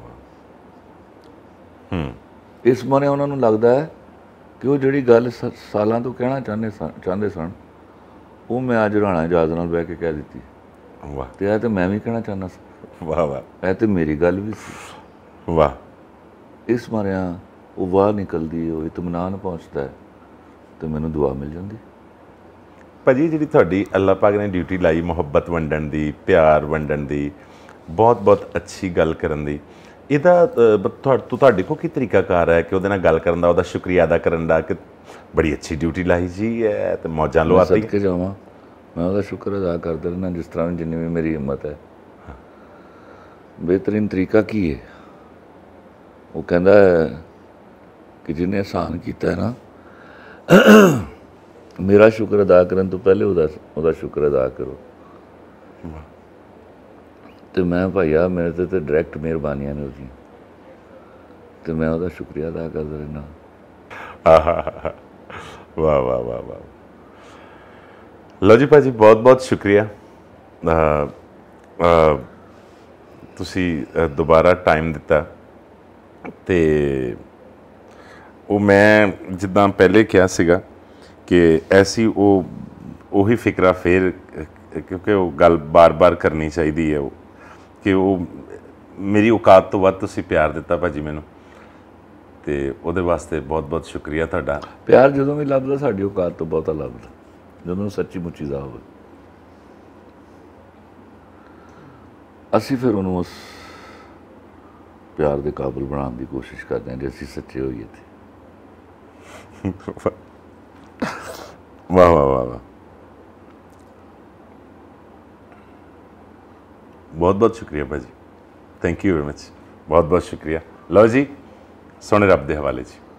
वाह। इस मारे उन्होंने लगता है कि वो जिहड़ी गल सालों तो कहना चाहते चाहते सन, वो मैं अज राणा इजाज नाल बह के कह दी। वाह। तो यह तो मैं भी कहना चाहना सा। वाह वाह। यह तो मेरी गल भी सी। वाह। इस मारिया वो वाह निकलती है, वो इतमान पहुँचता है, तो मैनू दुआ मिल जाती। ਭਾਜੀ ਜਿਹੜੀ ਤੁਹਾਡੀ ਅੱਲਾਹ ਪਾਕ ਨੇ ਡਿਊਟੀ ਲਾਈ ਮੁਹੱਬਤ ਵੰਡਣ ਦੀ, ਪਿਆਰ ਵੰਡਣ ਦੀ, ਬਹੁਤ ਬਹੁਤ ਅੱਛੀ ਗੱਲ ਕਰਨ ਦੀ, ਇਹਦਾ ਤੁਹਾਡੇ ਕੋਲ ਕੀ ਤਰੀਕਾਕਾਰ ਹੈ ਕਿ ਉਹਦੇ ਨਾਲ ਗੱਲ ਕਰਨ ਦਾ, ਉਹਦਾ ਸ਼ੁਕਰੀਆ ਅਦਾ ਕਰਨ ਦਾ, ਕਿ ਬੜੀ ਅੱਛੀ ਡਿਊਟੀ ਲਾਈ ਜੀ ਹੈ ਤੇ ਮੌਜਾਂ ਲਵਾਤੀ ਸਦਕੇ ਜਾਵਾਂ, ਮੈਂ ਉਹਦਾ ਸ਼ੁਕਰ ਅਦਾ ਕਰਦਾ ਰਹਿਣਾ ਜਿਸ ਤਰ੍ਹਾਂ ਜਿੰਨੀ ਵੀ ਮੇਰੀ ਹਿੰਮਤ ਹੈ। ਬਿਹਤਰੀਨ ਤਰੀਕਾ ਕੀ ਹੈ? ਉਹ ਕਹਿੰਦਾ ਕਿ ਜਿਹਨੇ ਆਸਾਨ ਕੀਤਾ ਹੈ ਨਾ, मेरा शुक्र अदा करन तो पहले उसका शुक्र अदा करो। तो मैं भाईया मेरे ते तो डायरैक्ट मेहरबानियां ने उसकी, तो मैं उसका शुक्रिया अदा करता रहना। वाह वाह वाह वाह। लो जी भाजी, बहुत बहुत शुक्रिया तुसी दोबारा टाइम दिता। तो वो मैं जिदा पहले कहा सीगा कि ऐसी वो उही फिक्रा फिर, क्योंकि वो गल बार बार करनी चाहिए है वो कि वो मेरी औकात तो वध तुसी प्यार दिता भाजी मैनू, तो वो वास्ते बहुत बहुत शुक्रिया तुहाडा। प्यार जो भी लभदा साडी औकात तो बहुता लभदा, ਜਦੋਂ सच्ची मुच्ची ਦਾ ਹੋਵੇ ਅਸੀਂ ਫਿਰ ਉਹਨੂੰ ਉਸ ਪਿਆਰ ਦੇ ਕਾਬਿਲ ਬਣਾਉਣ ਦੀ ਕੋਸ਼ਿਸ਼ ਕਰਦੇ ਹਾਂ ਜੇ ਅਸੀਂ ਸੱਚੇ ਹੋਈਏ ਤੇ। वाह वाह वाह वाह, बहुत बहुत शुक्रिया भाजी, थैंक यू वेरी मच, बहुत बहुत शुक्रिया। लो जी सोने रब के हवाले जी।